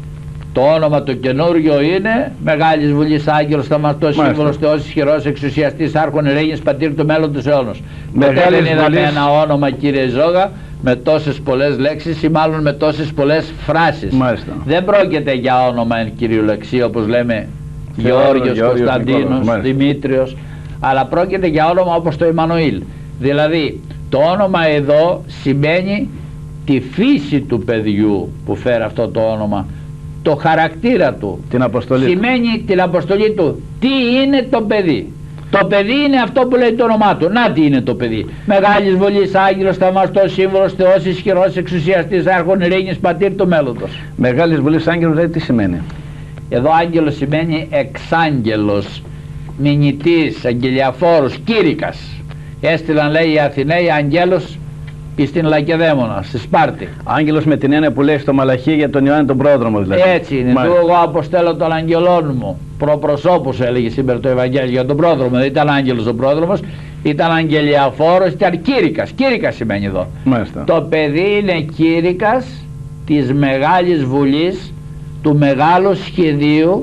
Το όνομα το καινούριο είναι Μεγάλης Βουλής, Άγγελος, Θαυμαστός, Σύμβολος, Θεός, Ισχυρός, Εξουσιαστής, Άρχον Ειρήνης, Πατήρ του μέλλοντος αιώνος. Ποτέ δεν είδαμε ένα όνομα, κύριε Ζόγα, με τόσες πολλές λέξεις ή μάλλον με τόσες πολλές φράσεις. Μάλιστα. Δεν πρόκειται για όνομα εν κυριολεξία, όπως λέμε Γεώργιος, Γεώργιος Κωνσταντίνος, Δημήτριος, αλλά πρόκειται για όνομα όπως το Εμμανουήλ. Δηλαδή το όνομα εδώ σημαίνει τη φύση του παιδιού που φέρει αυτό το όνομα, το χαρακτήρα του, την αποστολή σημαίνει του. την αποστολή του. Τι είναι το παιδί? Το παιδί είναι αυτό που λέει το όνομά του. Να τι είναι το παιδί: Μεγάλης Βολής, Άγγελος, Θαυμαστός, Σύμβολος, Θεός, Ισχυρός, Εξουσιαστής, Άρχον Ειρήνης, Πατήρ του μέλλοντος. Μεγάλης Βολής, Άγγελος, δηλαδή τι σημαίνει? Εδώ άγγελος σημαίνει εξάγγελος, μηνυτής, αγγελιαφόρος, κήρυκας. Έστειλαν, λέει, οι Αθηναίοι αγγέλους στην Λακεδαίμονα, στη Σπάρτη. Άγγελος με την έννοια που λέει στο Μαλαχή για τον Ιωάννη τον πρόδρομο, δηλαδή. Έτσι είναι. Του εγώ αποστέλω των αγγελών μου. Προπροσώπους έλεγε σήμερα το Ευαγγέλιο για τον πρόδρομο. Δεν ήταν άγγελος ο πρόδρομος, ήταν αγγελιαφόρος, ήταν κήρυκας. Κήρυκας σημαίνει εδώ. Μάλιστα. Το παιδί είναι κήρυκας της Μεγάλης Βουλής, του μεγάλου σχεδίου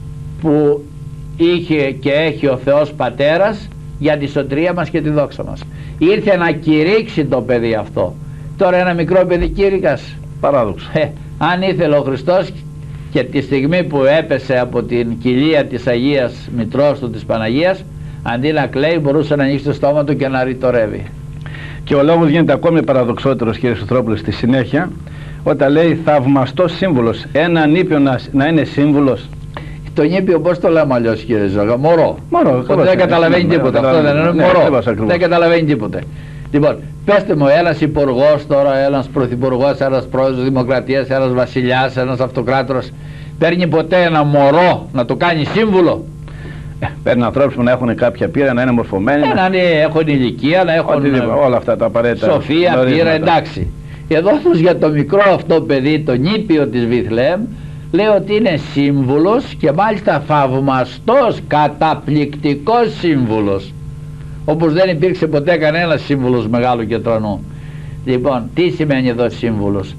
που είχε και έχει ο Θεός Πατέρας για τη σωτηρία μας και τη δόξα μας. Ήρθε να κηρύξει το παιδί αυτό. Τώρα ένα μικρό παιδί κήρυκας, παράδοξο. Ε, αν ήθελε ο Χριστός και τη στιγμή που έπεσε από την κοιλία της Αγίας Μητρός του της Παναγίας, αντί να κλαίει μπορούσε να ανοίξει το στόμα του και να ρητορεύει. Και ο λόγος γίνεται ακόμη παραδοξότερος, κύριε Σωτρόπουλε, στη συνέχεια, όταν λέει θαυμαστός σύμβουλος. Ένα νήπιο να, να είναι σύμβουλος. Το νήπιο πώς το λέμε αλλιώς, κύριε Ζόγα? Μωρό. Μωρό. Δεν καταλαβαίνει τίποτα. Αυτό δεν είναι μωρό. Δεν καταλαβαίνει τίποτε. Λοιπόν, πέστε μου, ένας υπουργός τώρα, ένας πρωθυπουργός, ένας πρόεδρος Δημοκρατίας, ένας βασιλιάς, ένας αυτοκράτορας, παίρνει ποτέ ένα μωρό να το κάνει σύμβουλο? Ε, παίρνει ανθρώπους που να έχουν κάποια πείρα, να είναι μορφωμένοι. Ε, να έχουν ηλικία, να έχουν όλα αυτά τα απαραίτητα. Σοφία, πείρα, εντάξει. Εδώ όμως για το μικρό αυτό παιδί, το νήπιο της Βιθλεέμ, λέει ότι είναι σύμβουλος και μάλιστα θαυμαστός, καταπληκτικός σύμβουλος, όπως δεν υπήρξε ποτέ κανένας σύμβουλος μεγάλου και τρανού. Λοιπόν, τι σημαίνει εδώ σύμβουλος?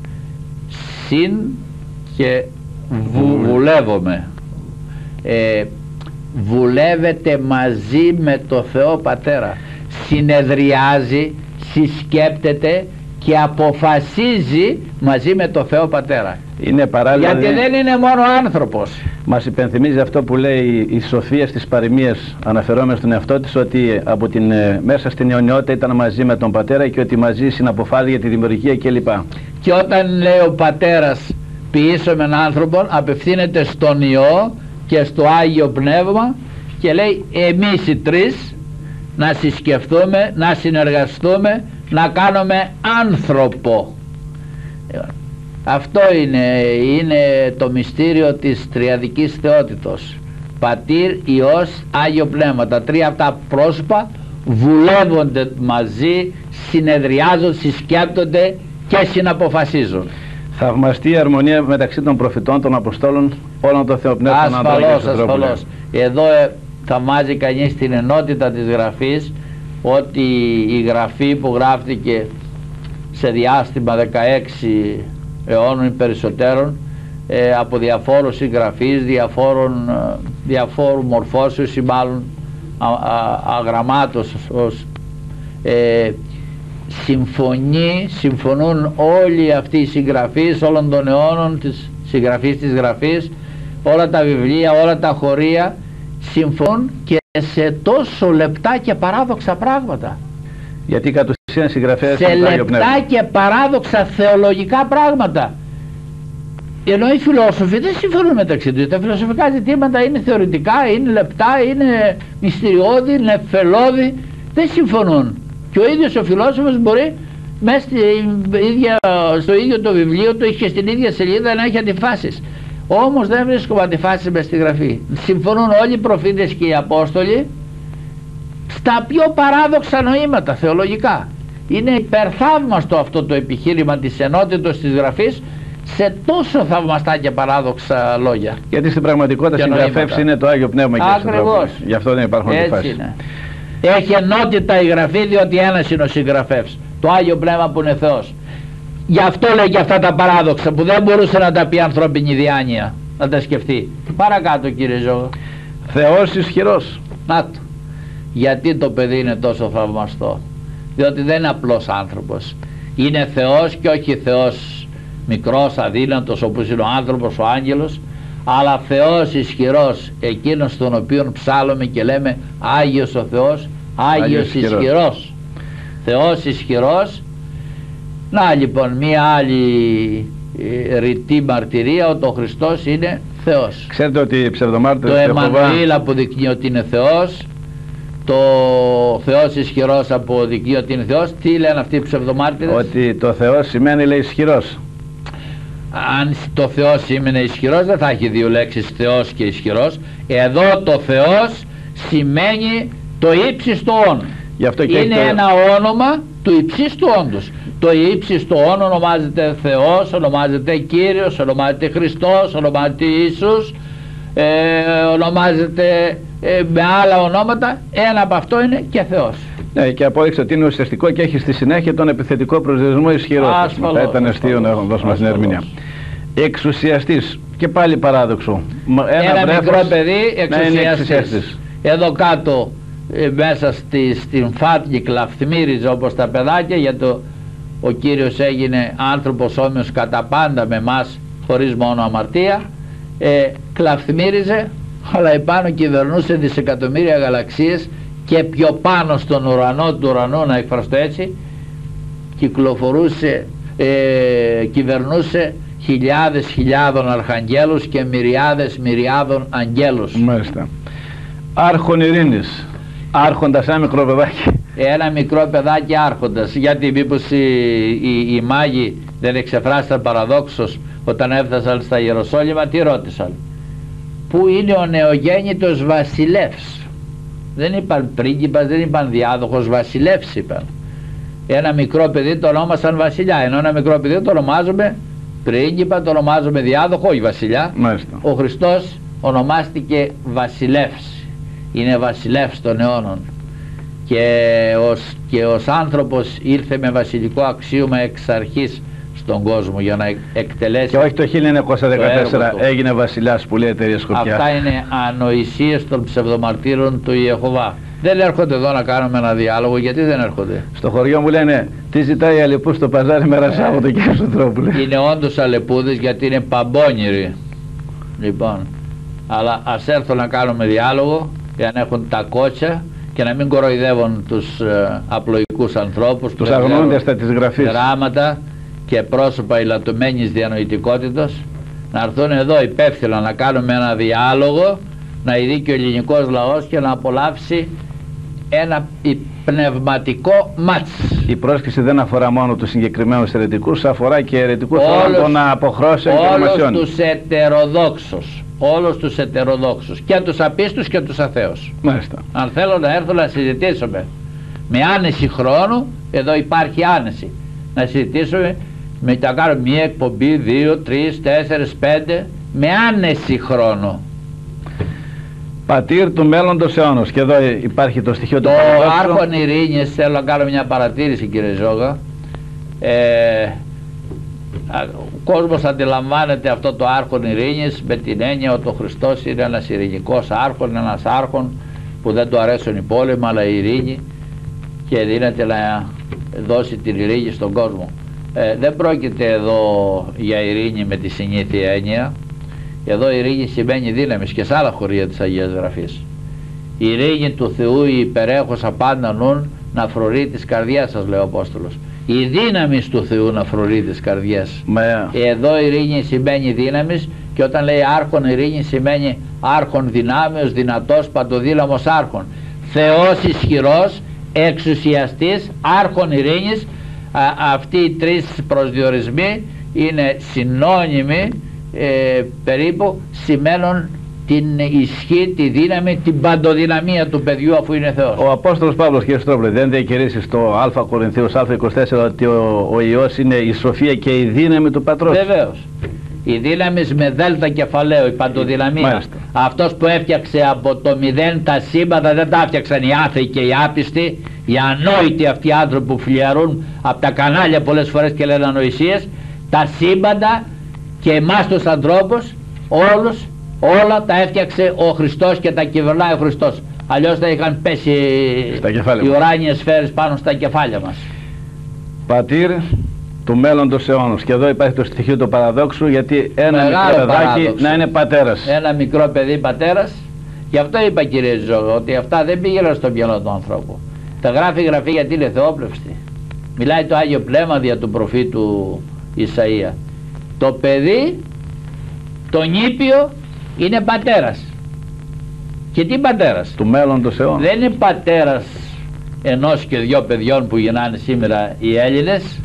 Συν και βου, βουλεύομαι. Ε, βουλεύεται μαζί με το Θεό Πατέρα. Συνεδριάζει, συσκέπτεται και αποφασίζει μαζί με το Θεό Πατέρα. Είναι παράλληλα, γιατί δεν είναι μόνο άνθρωπος. Μας υπενθυμίζει αυτό που λέει η Σοφία στις παροιμίες, αναφερόμενος στον εαυτό της, ότι από την, μέσα στην αιωνιότητα ήταν μαζί με τον Πατέρα και ότι μαζί συναποφάσιζε για τη δημιουργία κλπ. Και όταν λέει ο Πατέρας ποιήσω με έναν άνθρωπο, απευθύνεται στον Υιό και στο Άγιο Πνεύμα και λέει εμείς οι τρεις να συσκεφτούμε, να συνεργαστούμε, να κάνουμε άνθρωπο. Αυτό είναι, είναι το μυστήριο της τριαδικής θεότητος. Πατήρ, Υιός, Άγιο Πνεύμα. Τα τρία αυτά πρόσωπα βουλεύονται μαζί, συνεδριάζουν, συσκέπτονται και συναποφασίζουν. Θαυμαστή η αρμονία μεταξύ των προφητών, των Αποστόλων, όλων των θεοπνεύμων ανδρών και ασφαλώς, ασφαλώς. Εδώ ε, θαυμάζει κανείς την ενότητα της Γραφής, ότι η Γραφή που γράφτηκε σε διάστημα δεκαέξι αιώνων ή περισσότερων, ε, από διαφόρους συγγραφείς, διαφόρων, ε, διαφόρου μορφώσεως ή μάλλον α, α, αγραμμάτως, ως, ε, συμφωνεί, συμφωνούν όλοι αυτοί οι συγγραφείς όλων των αιώνων της συγγραφής της Γραφής, όλα τα βιβλία, όλα τα χωρία συμφωνούν και σε τόσο λεπτά και παράδοξα πράγματα. Γιατί κατ' ουσίαν συγγραφέες σε λεπτά και παράδοξα θεολογικά πράγματα. Ενώ οι φιλόσοφοι δεν συμφωνούν μεταξύ τους. Τα φιλοσοφικά ζητήματα είναι θεωρητικά, είναι λεπτά, είναι μυστηριώδη, είναι εφελώδη. Δεν συμφωνούν. Και ο ίδιος ο φιλόσοφος μπορεί μέσα στη ίδια, στο ίδιο το βιβλίο του και στην ίδια σελίδα να έχει αντιφάσεις. Όμως δεν βρίσκουμε αντιφάσεις μες στη Γραφή. Συμφωνούν όλοι οι προφήτες και οι Απόστολοι στα πιο παράδοξα νοήματα θεολογικά. Είναι υπερθαύμαστο αυτό το επιχείρημα της ενότητος της Γραφής σε τόσο θαυμαστά και παράδοξα λόγια. Γιατί στην πραγματικότητα συγγραφεύς είναι το Άγιο Πνεύμα και ακριβώς. Γι' αυτό δεν υπάρχουν αντιφάσεις. Έχει ενότητα η Γραφή διότι ένας είναι ο συγγραφεύς, το Άγιο Πνεύμα που είναι Θεός. Γι' αυτό λέει και αυτά τα παράδοξα που δεν μπορούσε να τα πει ανθρώπινη διάνοια, να τα σκεφτεί. Παρακάτω κύριε Ζώο. Θεός ισχυρός. Να το. Γιατί το παιδί είναι τόσο θαυμαστό? Διότι δεν είναι απλός άνθρωπος. Είναι Θεός και όχι Θεός μικρός, αδύνατος όπως είναι ο άνθρωπος, ο άγγελος, αλλά Θεός ισχυρός, εκείνος τον οποίον ψάλλουμε και λέμε Άγιος ο Θεός, Άγιος, Άγιος ισχυρός. ισχυρός. Θεός ισχυρός. Να λοιπόν μία άλλη ε, ρητή μαρτυρία ότι ο Χριστός είναι Θεός. Ξέρετε ότι οι ψευδομάρτυρες το Εμμανουήλ αποδεικνύει ότι είναι Θεός, το Θεός ισχυρός αποδεικνύει ότι είναι Θεός. Τι λένε αυτοί οι ψευδομάρτυρες? Ότι το Θεός σημαίνει, λέει, ισχυρός. Αν το Θεός σημαίνει ισχυρός δεν θα έχει δύο λέξεις, Θεός και ισχυρός. Εδώ το Θεός σημαίνει το ύψιστο όν. Γι' αυτό και είναι το... ένα όνομα του υψίστου όντως. Το ύψιστο όν ονομάζεται Θεός, ονομάζεται Κύριος, ονομάζεται Χριστός, ονομάζεται Ιησούς, ε, ονομάζεται ε, με άλλα ονόματα. Ένα από αυτό είναι και Θεός. Ναι, και απόδειξε ότι είναι ουσιαστικό και έχει στη συνέχεια τον επιθετικό προσδιορισμό ισχυρό. Θα ήταν αστείο να δώσουμε την ερμηνεία. Εξουσιαστής, και πάλι παράδοξο. Ένα, ένα μικρό παιδί εξουσιαστής. Εδώ κάτω ε, μέσα στη, στην φάτνη κλαφθμύριζε όπως τα παιδάκια, γιατί το, ο Κύριος έγινε άνθρωπος όμοιος κατά πάντα με εμάς χωρίς μόνο αμαρτία. Ε, κλαφθμύριζε, αλλά επάνω κυβερνούσε δισεκατομμύρια γαλαξίες και πιο πάνω στον ουρανό του ουρανού, να εκφραστώ έτσι, κυκλοφορούσε, ε, κυβερνούσε χιλιάδες χιλιάδων αρχαγγέλους και μυριάδες μυριάδων αγγέλους. Μάλιστα. Άρχον ειρήνης, άρχοντας ένα μικρό παιδάκι. Ένα μικρό παιδάκι άρχοντας. Γιατί μήπως οι, οι, οι μάγοι δεν εξεφράστηκαν παραδόξως όταν έφτασαν στα Ιεροσόλυμα? Τι ρώτησαν? Πού είναι ο νεογέννητος βασιλεύς? Δεν είπαν πρίγκιπας, δεν είπαν διάδοχος, βασιλεύς είπαν. Ένα μικρό παιδί το ονόμασαν βασιλιά, ενώ ένα μικρό παιδί το ονομάζουμε πρίγκιπα, το ονομάζουμε διάδοχο, όχι βασιλιά. Μάλιστα. Ο Χριστός ονομάστηκε βασιλεύς, είναι βασιλεύς των αιώνων, και ως, και ως άνθρωπος ήρθε με βασιλικό αξίωμα εξ αρχής στον κόσμο για να εκτελέσει. Και όχι το χίλια εννιακόσια δεκατέσσερα έγινε βασιλιάς που λέει εταιρεία Σκοπιά. Αυτά είναι ανοησίες των ψευδομαρτύρων του Ιεχωβά. Δεν έρχονται εδώ να κάνουμε ένα διάλογο. Γιατί δεν έρχονται? Στο χωριό μου λένε τι ζητάει αλεπού στο παζάρι μέρα Σάββατο, κύριε Σωτρόπουλε. Είναι όντως αλεπούδες γιατί είναι παμπώνηροι. Λοιπόν, αλλά ας έρθουν να κάνουμε διάλογο για να έχουν τα κότσια και να μην κοροϊδεύουν τους ε, απλοϊκούς ανθρώπους, τους αγνώντες στα της Γραφής, γράμματα και πρόσωπα ηλατωμένης διανοητικότητας, να έρθουν εδώ υπεύθυνα να κάνουμε ένα διάλογο, να ειδεί και ο ελληνικός λαός και να απολαύσει ένα πνευματικό μάτς. Η πρόσκληση δεν αφορά μόνο τους συγκεκριμένους αιρετικούς, αφορά και αιρετικούς των αποχρώσεων και ονομασιών. Όλους τους ετεροδόξους, όλους τους ετεροδόξους, και τους απίστους και τους αθέους. Μάλιστα. Αν θέλω να έρθω να συζητήσουμε με άνεση χρόνου, εδώ υπάρχει άνεση, να συζητήσουμε, με τα κάνω μία εκπομπή, δύο, τρεις, τέσσερις, πέντε, με άνεση χρόνου. Πατήρ του μέλλοντος αιώνος, και εδώ υπάρχει το στοιχείο του Το άρχον ειρήνης, θέλω να κάνω μια παρατήρηση, κύριε Ζόγα. ε, ο κόσμος αντιλαμβάνεται αυτό το άρχον ειρήνης με την έννοια ότι ο Χριστός είναι ένας ειρηνικός άρχον, ένας άρχον που δεν του αρέσουν οι πόλεμοι αλλά η ειρήνη, και δίνεται να δώσει την ειρήνη στον κόσμο. ε, δεν πρόκειται εδώ για ειρήνη με τη συνήθεια έννοια. Εδώ η ειρήνη σημαίνει δύναμη, και σε άλλα χωρία της Αγίας Γραφής. Η ειρήνη του Θεού η υπερέχουσα πάντα νουν να φρουρεί της καρδιάς σας, λέει ο Απόστολος. Η δύναμη του Θεού να φρουρεί της καρδιάς. Με... Εδώ η ειρήνη σημαίνει δύναμης, και όταν λέει άρχον ειρήνη σημαίνει άρχον δυνάμεως, δυνατός, παντοδύναμος άρχον. Θεός ισχυρός, εξουσιαστής, άρχον ειρήνης. Α, αυτοί οι τρεις προσδιορισμοί είναι συνώνυμοι, ε, περίπου σημαίνουν την ισχύ, τη δύναμη, την παντοδυναμία του παιδιού αφού είναι Θεός. Ο Απόστολος Παύλος, κύριε Στρόβλε, δεν διακηρύσει στο Α Κορινθίους Α είκοσι τέσσερα ότι ο, ο Υιός είναι η σοφία και η δύναμη του Πατρός? Βεβαίως. Η δύναμη με δέλτα κεφαλαίο, η παντοδυναμία. Μάλιστα. Αυτός που έφτιαξε από το μηδέν τα σύμπαντα δεν τα έφτιαξαν οι άθεοι και οι άπιστοι, οι ανόητοι αυτοί οι άνθρωποι που φλιαρούν από τα κανάλια πολλές φορές και λένε ανοησίες. Τα σύμπαντα και εμάς τους ανθρώπους, όλους, όλα τα έφτιαξε ο Χριστός και τα κυβερνάει ο Χριστός. Αλλιώς θα είχαν πέσει οι ουράνιες σφαίρες πάνω στα κεφάλια μας. Πατήρ του μέλλοντος αιώνος, και εδώ υπάρχει το στοιχείο του παραδόξου, γιατί ένα Μεγάλο μικρό παιδάκι παράδοξο. να είναι πατέρας. Ένα μικρό παιδί πατέρας. Γι' αυτό είπα, κύριε Ζώγο, ότι αυτά δεν πήγαιναν στο μυαλό του ανθρώπου. Τα γράφει η Γραφή γιατί είναι θεόπλευστη. Μιλάει το Άγιο Πνεύμα δια του προφήτου Ισαΐα. Το παιδί, το νήπιο, είναι πατέρας. Και τι πατέρας? Του μέλλοντος αιώνος. Δεν είναι πατέρας ενός και δυο παιδιών που γεννάνε σήμερα οι Έλληνες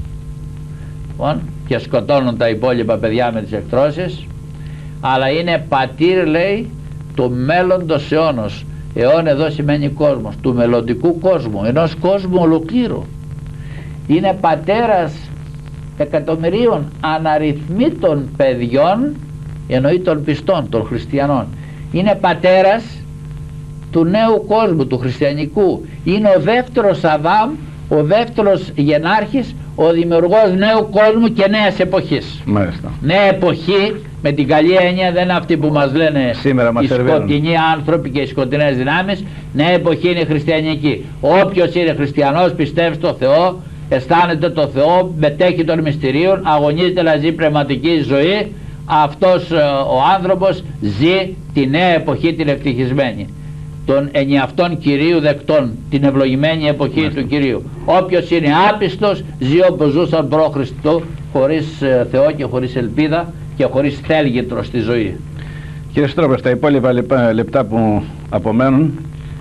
και σκοτώνουν τα υπόλοιπα παιδιά με τις εκτρώσεις, αλλά είναι πατήρ, λέει, του μέλλοντος αιώνος. Αιών εδώ σημαίνει κόσμος, του μελλοντικού κόσμου, ενός κόσμου ολοκλήρου. Είναι πατέρας εκατομμυρίων αναριθμήτων παιδιών, εννοεί των πιστών, των χριστιανών. Είναι πατέρας του νέου κόσμου, του χριστιανικού. Είναι ο δεύτερος Αδάμ, ο δεύτερος γενάρχης, ο δημιουργός νέου κόσμου και νέας εποχής. Μάλιστα. Νέα εποχή με την καλή έννοια δεν είναι αυτή που μας λένε σήμερα μας οι σκοτεινοί άνθρωποι και οι σκοτεινές δυνάμεις. Νέα εποχή είναι χριστιανική. Όποιος είναι χριστιανός, πιστεύει στο Θεό, αισθάνεται το Θεό, μετέχει των μυστηρίων, αγωνίζεται να ζει πνευματική ζωή, αυτός ο άνθρωπος ζει τη νέα εποχή, την ευτυχισμένη, των ενιαυτών Κυρίου δεκτών, την ευλογημένη εποχή Μάλιστα. του Κυρίου. Όποιος είναι άπιστος ζει όπως ζούσαν προ Χριστού, χωρίς Θεό και χωρίς ελπίδα και χωρίς θέλγητρο στη ζωή. Κύριε Στρόπε, στα υπόλοιπα λεπτά που απομένουν,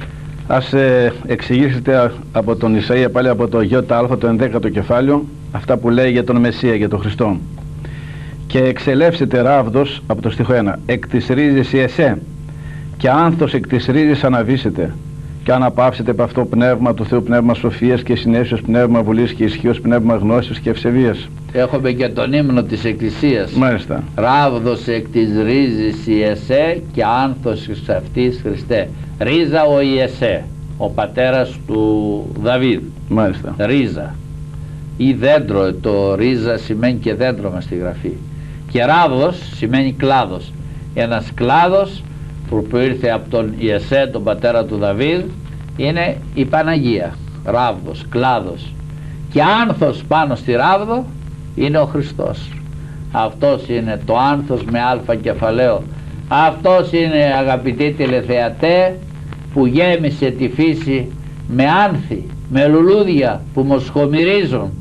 ας ε, εξηγήσετε από τον Ισαΐα, πάλι από το ΙΑ, το ενδέκατο κεφάλαιο, αυτά που λέει για τον Μεσσία, για τον Χριστό. Και εξελεύσετε ράβδος, από το στίχο ένα, εκ της ρίζης η εσέ, και άνθος εκ της ρίζης αναβήσετε, και αναπαύσετε από αυτό πνεύμα του Θεού, πνεύμα σοφίας και συνέσεως, πνεύμα βουλής και ισχύος, πνεύμα γνώσεως και ευσεβίας. Έχουμε και τον ύμνο της Εκκλησίας. Μάλιστα. Ράβδος εκ της ρίζης η εσέ και άνθος εξ αυτής Χριστέ. Ρίζα ο Ιεσέ, ο πατέρας του Δαβίδ. Μάλιστα. Ρίζα ή δέντρο, το ρίζα σημαίνει και δέντρο μες στη Γραφή. Και ράβδος σημαίνει κλάδος. Ένας κλάδος που ήρθε από τον Ιεσέ, τον πατέρα του Δαβίδ, είναι η Παναγία. Ράβδος, κλάδος. Και άνθος πάνω στη ράβδο είναι ο Χριστός. Αυτός είναι το άνθος με αλφα κεφαλαίο. Αυτός είναι, αγαπητοί τηλεθεατέ, που γέμισε τη φύση με άνθη, με λουλούδια που μοσχομυρίζουν.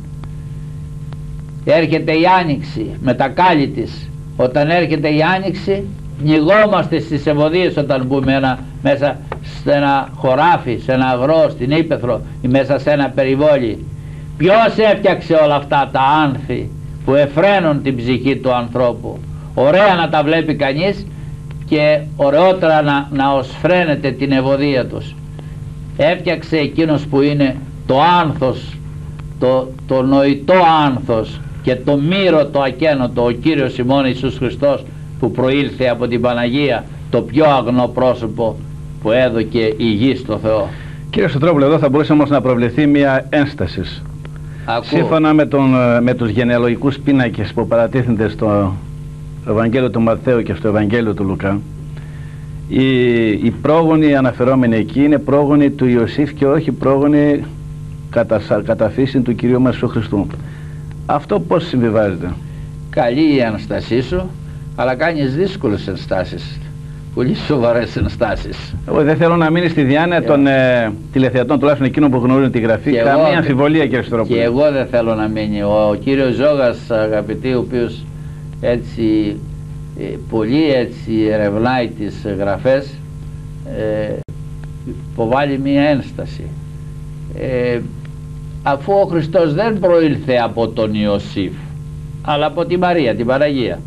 Έρχεται η Άνοιξη με τα κάλλη της. Όταν έρχεται η Άνοιξη, πνιγόμαστε στις ευωδίες όταν μπούμε ένα, μέσα σε ένα χωράφι, σε ένα αγρό, στην ύπαιθρο ή μέσα σε ένα περιβόλι. Ποιος έφτιαξε όλα αυτά τα άνθη που εφραίνουν την ψυχή του ανθρώπου? Ωραία να τα βλέπει κανείς και ωραιότερα να, να οσφραίνεται την ευωδία τους. Έφτιαξε εκείνος που είναι το άνθος, το, το νοητό άνθος και το μύρο το ακένωτο, ο Κύριος ημών Ιησούς Χριστός, που προήλθε από την Παναγία, το πιο αγνό πρόσωπο που έδωκε η γη στο Θεό. Κύριε Σωτρόπουλε, εδώ θα μπορούσε όμως να προβλεφθεί μια ένσταση. Σύμφωνα με, τον, με τους γενεαλογικούς πίνακες που παρατίθενται στο Ευαγγέλιο του Ματθαίου και στο Ευαγγέλιο του Λουκά, οι, οι πρόγονοι αναφερόμενοι εκεί είναι πρόγονοι του Ιωσήφ και όχι πρόγονοι κατά, κατά φύση του Κυρίου μας Ιησού Χριστού. Αυτό πώς συμβιβάζεται? Καλή η αναστασή σου, αλλά κάνεις δύσκολες ενστάσεις, πολύ σοβαρές ενστάσεις. Εγώ δεν θέλω να μείνει στη διάνοια των ε, τηλεθεατών, τουλάχιστον εκείνων που γνωρίζουν τη γραφή, και καμία εγώ, αμφιβολία, κύριε Σωτρόπουλε. Και εγώ δεν θέλω να μείνει. Ο, ο κύριος Ζόγας, αγαπητοί, ο οποίος έτσι ε, πολύ έτσι ερευνάει τις γραφές, ε, υποβάλλει μία ένσταση. Ε, αφού ο Χριστός δεν προήλθε από τον Ιωσήφ, αλλά από τη Μαρία, την Παναγία,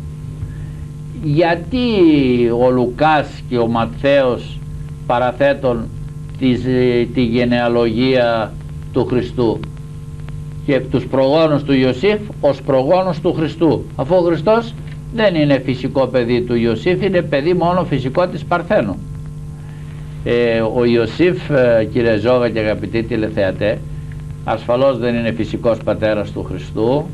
γιατί ο Λουκάς και ο Ματθαίος παραθέτουν τη, τη γενεαλογία του Χριστού και τους προγόνους του Ιωσήφ ως προγόνους του Χριστού, αφού ο Χριστός δεν είναι φυσικό παιδί του Ιωσήφ, είναι παιδί μόνο φυσικό της Παρθένου. Ε, ο Ιωσήφ, ε, κύριε Ζόγα και αγαπητοί τηλεθεατέ, ασφαλώς δεν είναι φυσικός πατέρας του Χριστού,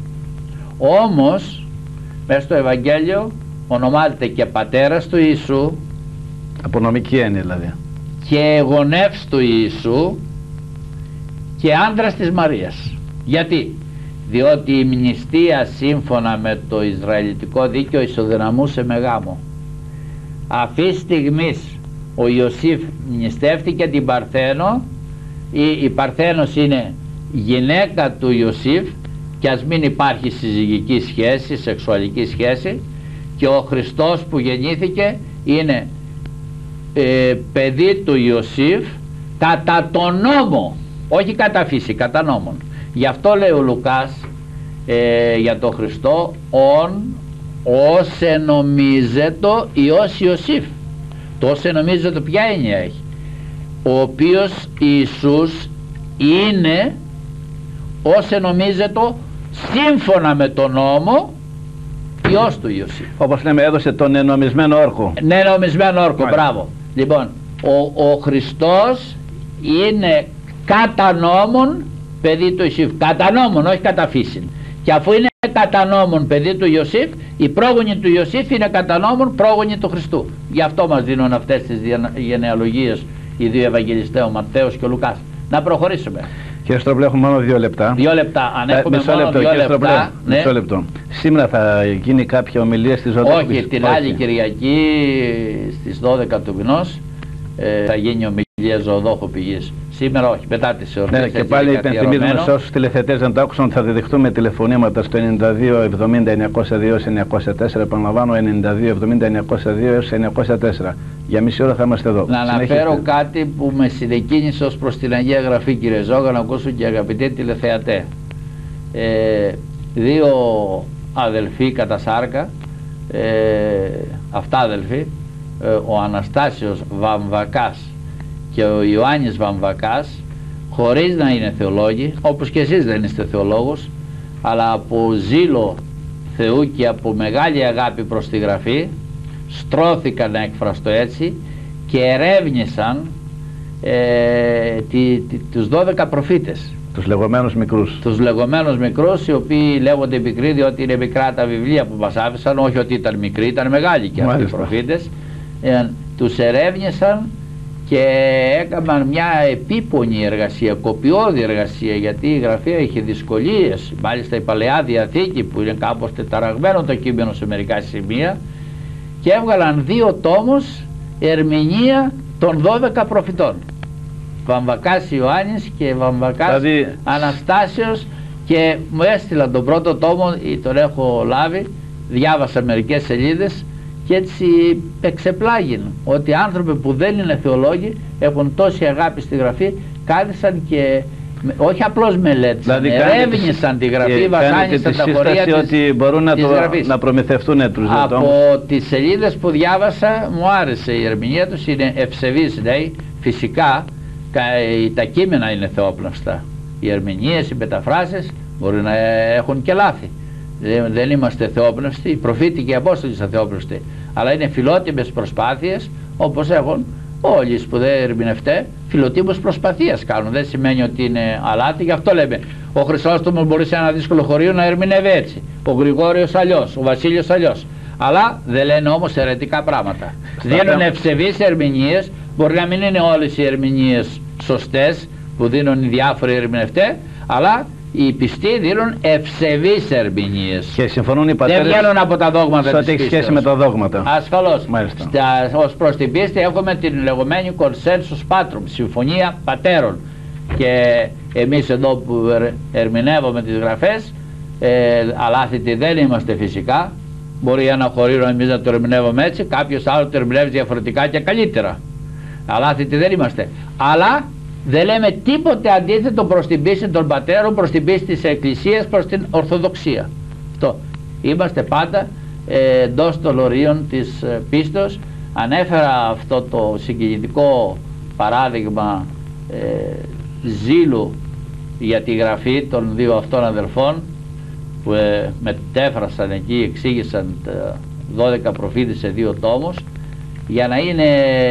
όμως μέσα στο Ευαγγέλιο ονομάζεται και πατέρας του Ιησού, από νομική έννοια δηλαδή, και γονεύς του Ιησού και άντρας της Μαρίας. Γιατί? Διότι η μνηστεία σύμφωνα με το Ισραηλιτικό δίκαιο ισοδυναμούσε με γάμο. Αυτή στιγμής ο Ιωσήφ μνηστεύτηκε την Παρθένο, η, η Παρθένος είναι γυναίκα του Ιωσήφ, και ας μην υπάρχει συζυγική σχέση, σεξουαλική σχέση, και ο Χριστός που γεννήθηκε είναι ε, παιδί του Ιωσήφ κατά τον νόμο, όχι κατά φύση, κατά νόμον. Γι' αυτό λέει ο Λουκάς ε, για τον Χριστό, ον ως ενομίζετο Υιός Ιωσήφ. Το ως ενομίζετο ποια έννοια έχει? Ο οποίος Ιησούς είναι ως ενομίζετο σύμφωνα με τον νόμο Υιός του Ιωσήφ. Όπως λέμε, έδωσε τον ενομισμένο όρκο. Ναι, ενομισμένο όρκο, Μάλιστα. Μπράβο. Λοιπόν, ο, ο Χριστός είναι κατά νόμον παιδί του Ιωσήφ. Κατά νόμον, όχι κατά φύσιν. Και αφού είναι κατά νόμον παιδί του Ιωσήφ, η πρόγονη του Ιωσήφ είναι κατά νόμον πρόγονη του Χριστού. Γι' αυτό μας δίνουν αυτές τις γενεαλογίες οι δύο Ευαγγελιστές, ο Ματθαίος και ο Λουκάς. Να προχωρήσουμε. Κύριε Στροπλέ, έχουμε μόνο δύο λεπτά. Δύο λεπτά. Αν έχουμε μισό μόνο λεπτό, δύο κύριε λεπτά. Στροπλέ, Ναι. Μισό λεπτό. Σήμερα θα γίνει κάποια ομιλία στη Ζωδόχου. Όχι, την άλλη Κυριακή στις δώδεκα του μηνός ε, θα γίνει ομιλία Ζωοδόχου Πηγής. Σήμερα όχι, μετά τις εορτές. Ναι, και πάλι υπενθυμίζουμε σε όσους τηλεθεατές δεν το άκουσαν ότι θα διδεχτούμε τηλεφωνήματα στο ενενήντα δύο εβδομήντα εννιακόσια δύο έως εννιακόσια τέσσερα. Επαναλαμβάνω, ενενήντα δύο εβδομήντα εννιακόσια δύο έως εννιακόσια τέσσερα. Για μισή ώρα θα είμαστε εδώ. Να αναφέρω κάτι που με συνεκίνησε ως προς την Αγία Γραφή, κύριε Ζόγα, να ακούσουν και αγαπητοί τηλεθεατέ. Ε, δύο αδελφοί κατά σάρκα, ε, αυτάδελφοι, ε, ο Αναστάσιος Βαμβακάς και ο Ιωάννης Βαμβακάς, χωρίς να είναι θεολόγοι, όπως και εσείς δεν είστε θεολόγος, αλλά από ζήλο Θεού και από μεγάλη αγάπη προς τη Γραφή, στρώθηκαν, να εκφραστώ έτσι, και ερεύνησαν ε, τη, τη, τους δώδεκα προφήτες. Τους λεγόμενους μικρούς. Τους λεγόμενους μικρούς, οι οποίοι λέγονται μικροί διότι είναι μικρά τα βιβλία που μας άφησαν, όχι ότι ήταν μικροί, ήταν μεγάλοι και αυτοί οι προφήτες. Ε, τους ερεύνησαν και έκαναν μια επίπονη εργασία, κοπιώδη εργασία, γιατί η Γραφή είχε δυσκολίες. Μάλιστα η Παλαιά Διαθήκη, που είναι κάπως τεταραγμένο το κείμενο σε μερικά σημεία, και έβγαλαν δύο τόμους ερμηνεία των δώδεκα προφητών. Βαμβακάς Ιωάννης και Βαμβακάς δηλαδή... Αναστάσιος, και μου έστειλαν τον πρώτο τόμο, τον έχω λάβει, διάβασα μερικές σελίδες και έτσι εξεπλάγει ότι άνθρωποι που δεν είναι θεολόγοι έχουν τόση αγάπη στη Γραφή, κάθισαν και όχι απλώς μελέτησαν, δηλαδή ερεύνησαν τη Γραφή, βασάνισαν τα χωρία της, ότι μπορούν να, το, να προμηθευτούν τους από δεδομούς. τις σελίδες που διάβασα μου άρεσε η ερμηνεία τους, είναι ευσεβής, λέει, φυσικά τα κείμενα είναι θεόπνευστα, οι ερμηνείες, οι μεταφράσεις μπορεί να έχουν και λάθη, δεν είμαστε θεόπνευστοι, οι προφήτοι και οι Απόστολοι είναι θεόπνευστοι, αλλά είναι φιλότιμες προσπάθειες, όπως έχουν όλοι οι σπουδαίοι ερμηνευτές, φιλοτίμους προσπαθίας κάνουν, δεν σημαίνει ότι είναι αλάτι. Γι' αυτό λέμε, ο Χρυσόστομος μπορεί σε ένα δύσκολο χωρίο να ερμηνεύει έτσι, ο Γρηγόριος αλλιώς, ο Βασίλειος αλλιώς, αλλά δεν λένε όμως αιρετικά πράγματα. Δίνουν ευσεβείς ερμηνείες, μπορεί να μην είναι όλες οι ερμηνείες σωστές που δίνουν οι διάφοροι ερμηνευτές, αλλά οι πιστοί δίνουν ευσεβείς ερμηνείες. Και συμφωνούν οι πατέρες. Δεν βγαίνουν από τα δόγματα της πίστεως. Έχει σχέση με τα δόγματα. Ασφαλώς. Ως προς την πίστη έχουμε την λεγόμενη consensus patrum, συμφωνία πατέρων. Και εμείς εδώ που ερμηνεύουμε τις γραφές, ε, αλάθητοι δεν είμαστε φυσικά. Μπορεί ένα χωρίο εμείς να το ερμηνεύουμε έτσι, κάποιος άλλος το ερμηνεύει διαφορετικά και καλύτερα. Αλάθητοι δεν είμαστε. Αλλά δεν λέμε τίποτε αντίθετο προς την πίστη των πατέρων, προς την πίστη της Εκκλησίας, προς την Ορθοδοξία. Αυτό. Είμαστε πάντα ε, εντός των ορίων της ε, πίστος. Ανέφερα αυτό το συγκινητικό παράδειγμα ε, ζήλου για τη γραφή των δύο αυτών αδελφών που ε, μετέφρασαν εκεί, εξήγησαν τα δώδεκα προφήτες σε δύο τόμους, για να είναι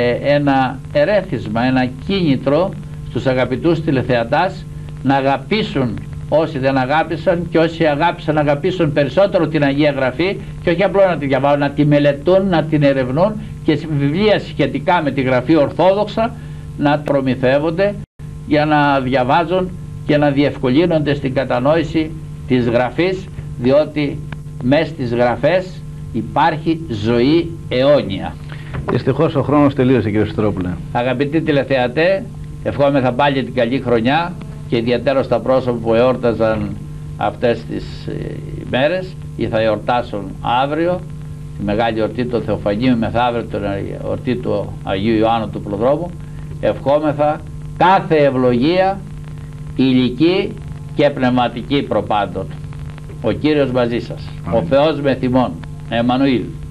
ένα ερέθισμα, ένα κίνητρο στους αγαπητούς τηλεθεατάς να αγαπήσουν όσοι δεν αγάπησαν, και όσοι αγάπησαν να αγαπήσουν περισσότερο την Αγία Γραφή, και όχι απλώς να τη διαβάζουν, να τη μελετούν, να την ερευνούν, και βιβλία σχετικά με τη Γραφή ορθόδοξα να προμηθεύονται για να διαβάζουν και να διευκολύνονται στην κατανόηση της Γραφής, διότι μες στις Γραφές υπάρχει ζωή αιώνια. Δυστυχώς ο χρόνος τελείωσε, κύριε Στρόπουλε. Αγαπητοί τηλεθεατέ, ευχόμεθα πάλι την καλή χρονιά και ιδιαίτερα στα πρόσωπα που εόρταζαν αυτές τις ημέρες ή θα εορτάσουν αύριο τη μεγάλη εορτή του Θεοφανίου, μεθαύριο την εορτή του Αγίου Ιωάννου του Προδρόμου. Ευχόμεθα κάθε ευλογία ηλική και πνευματική προπάντων. Ο Κύριος μαζί σας. Ο Θεός με θυμών. Εμμανουήλ.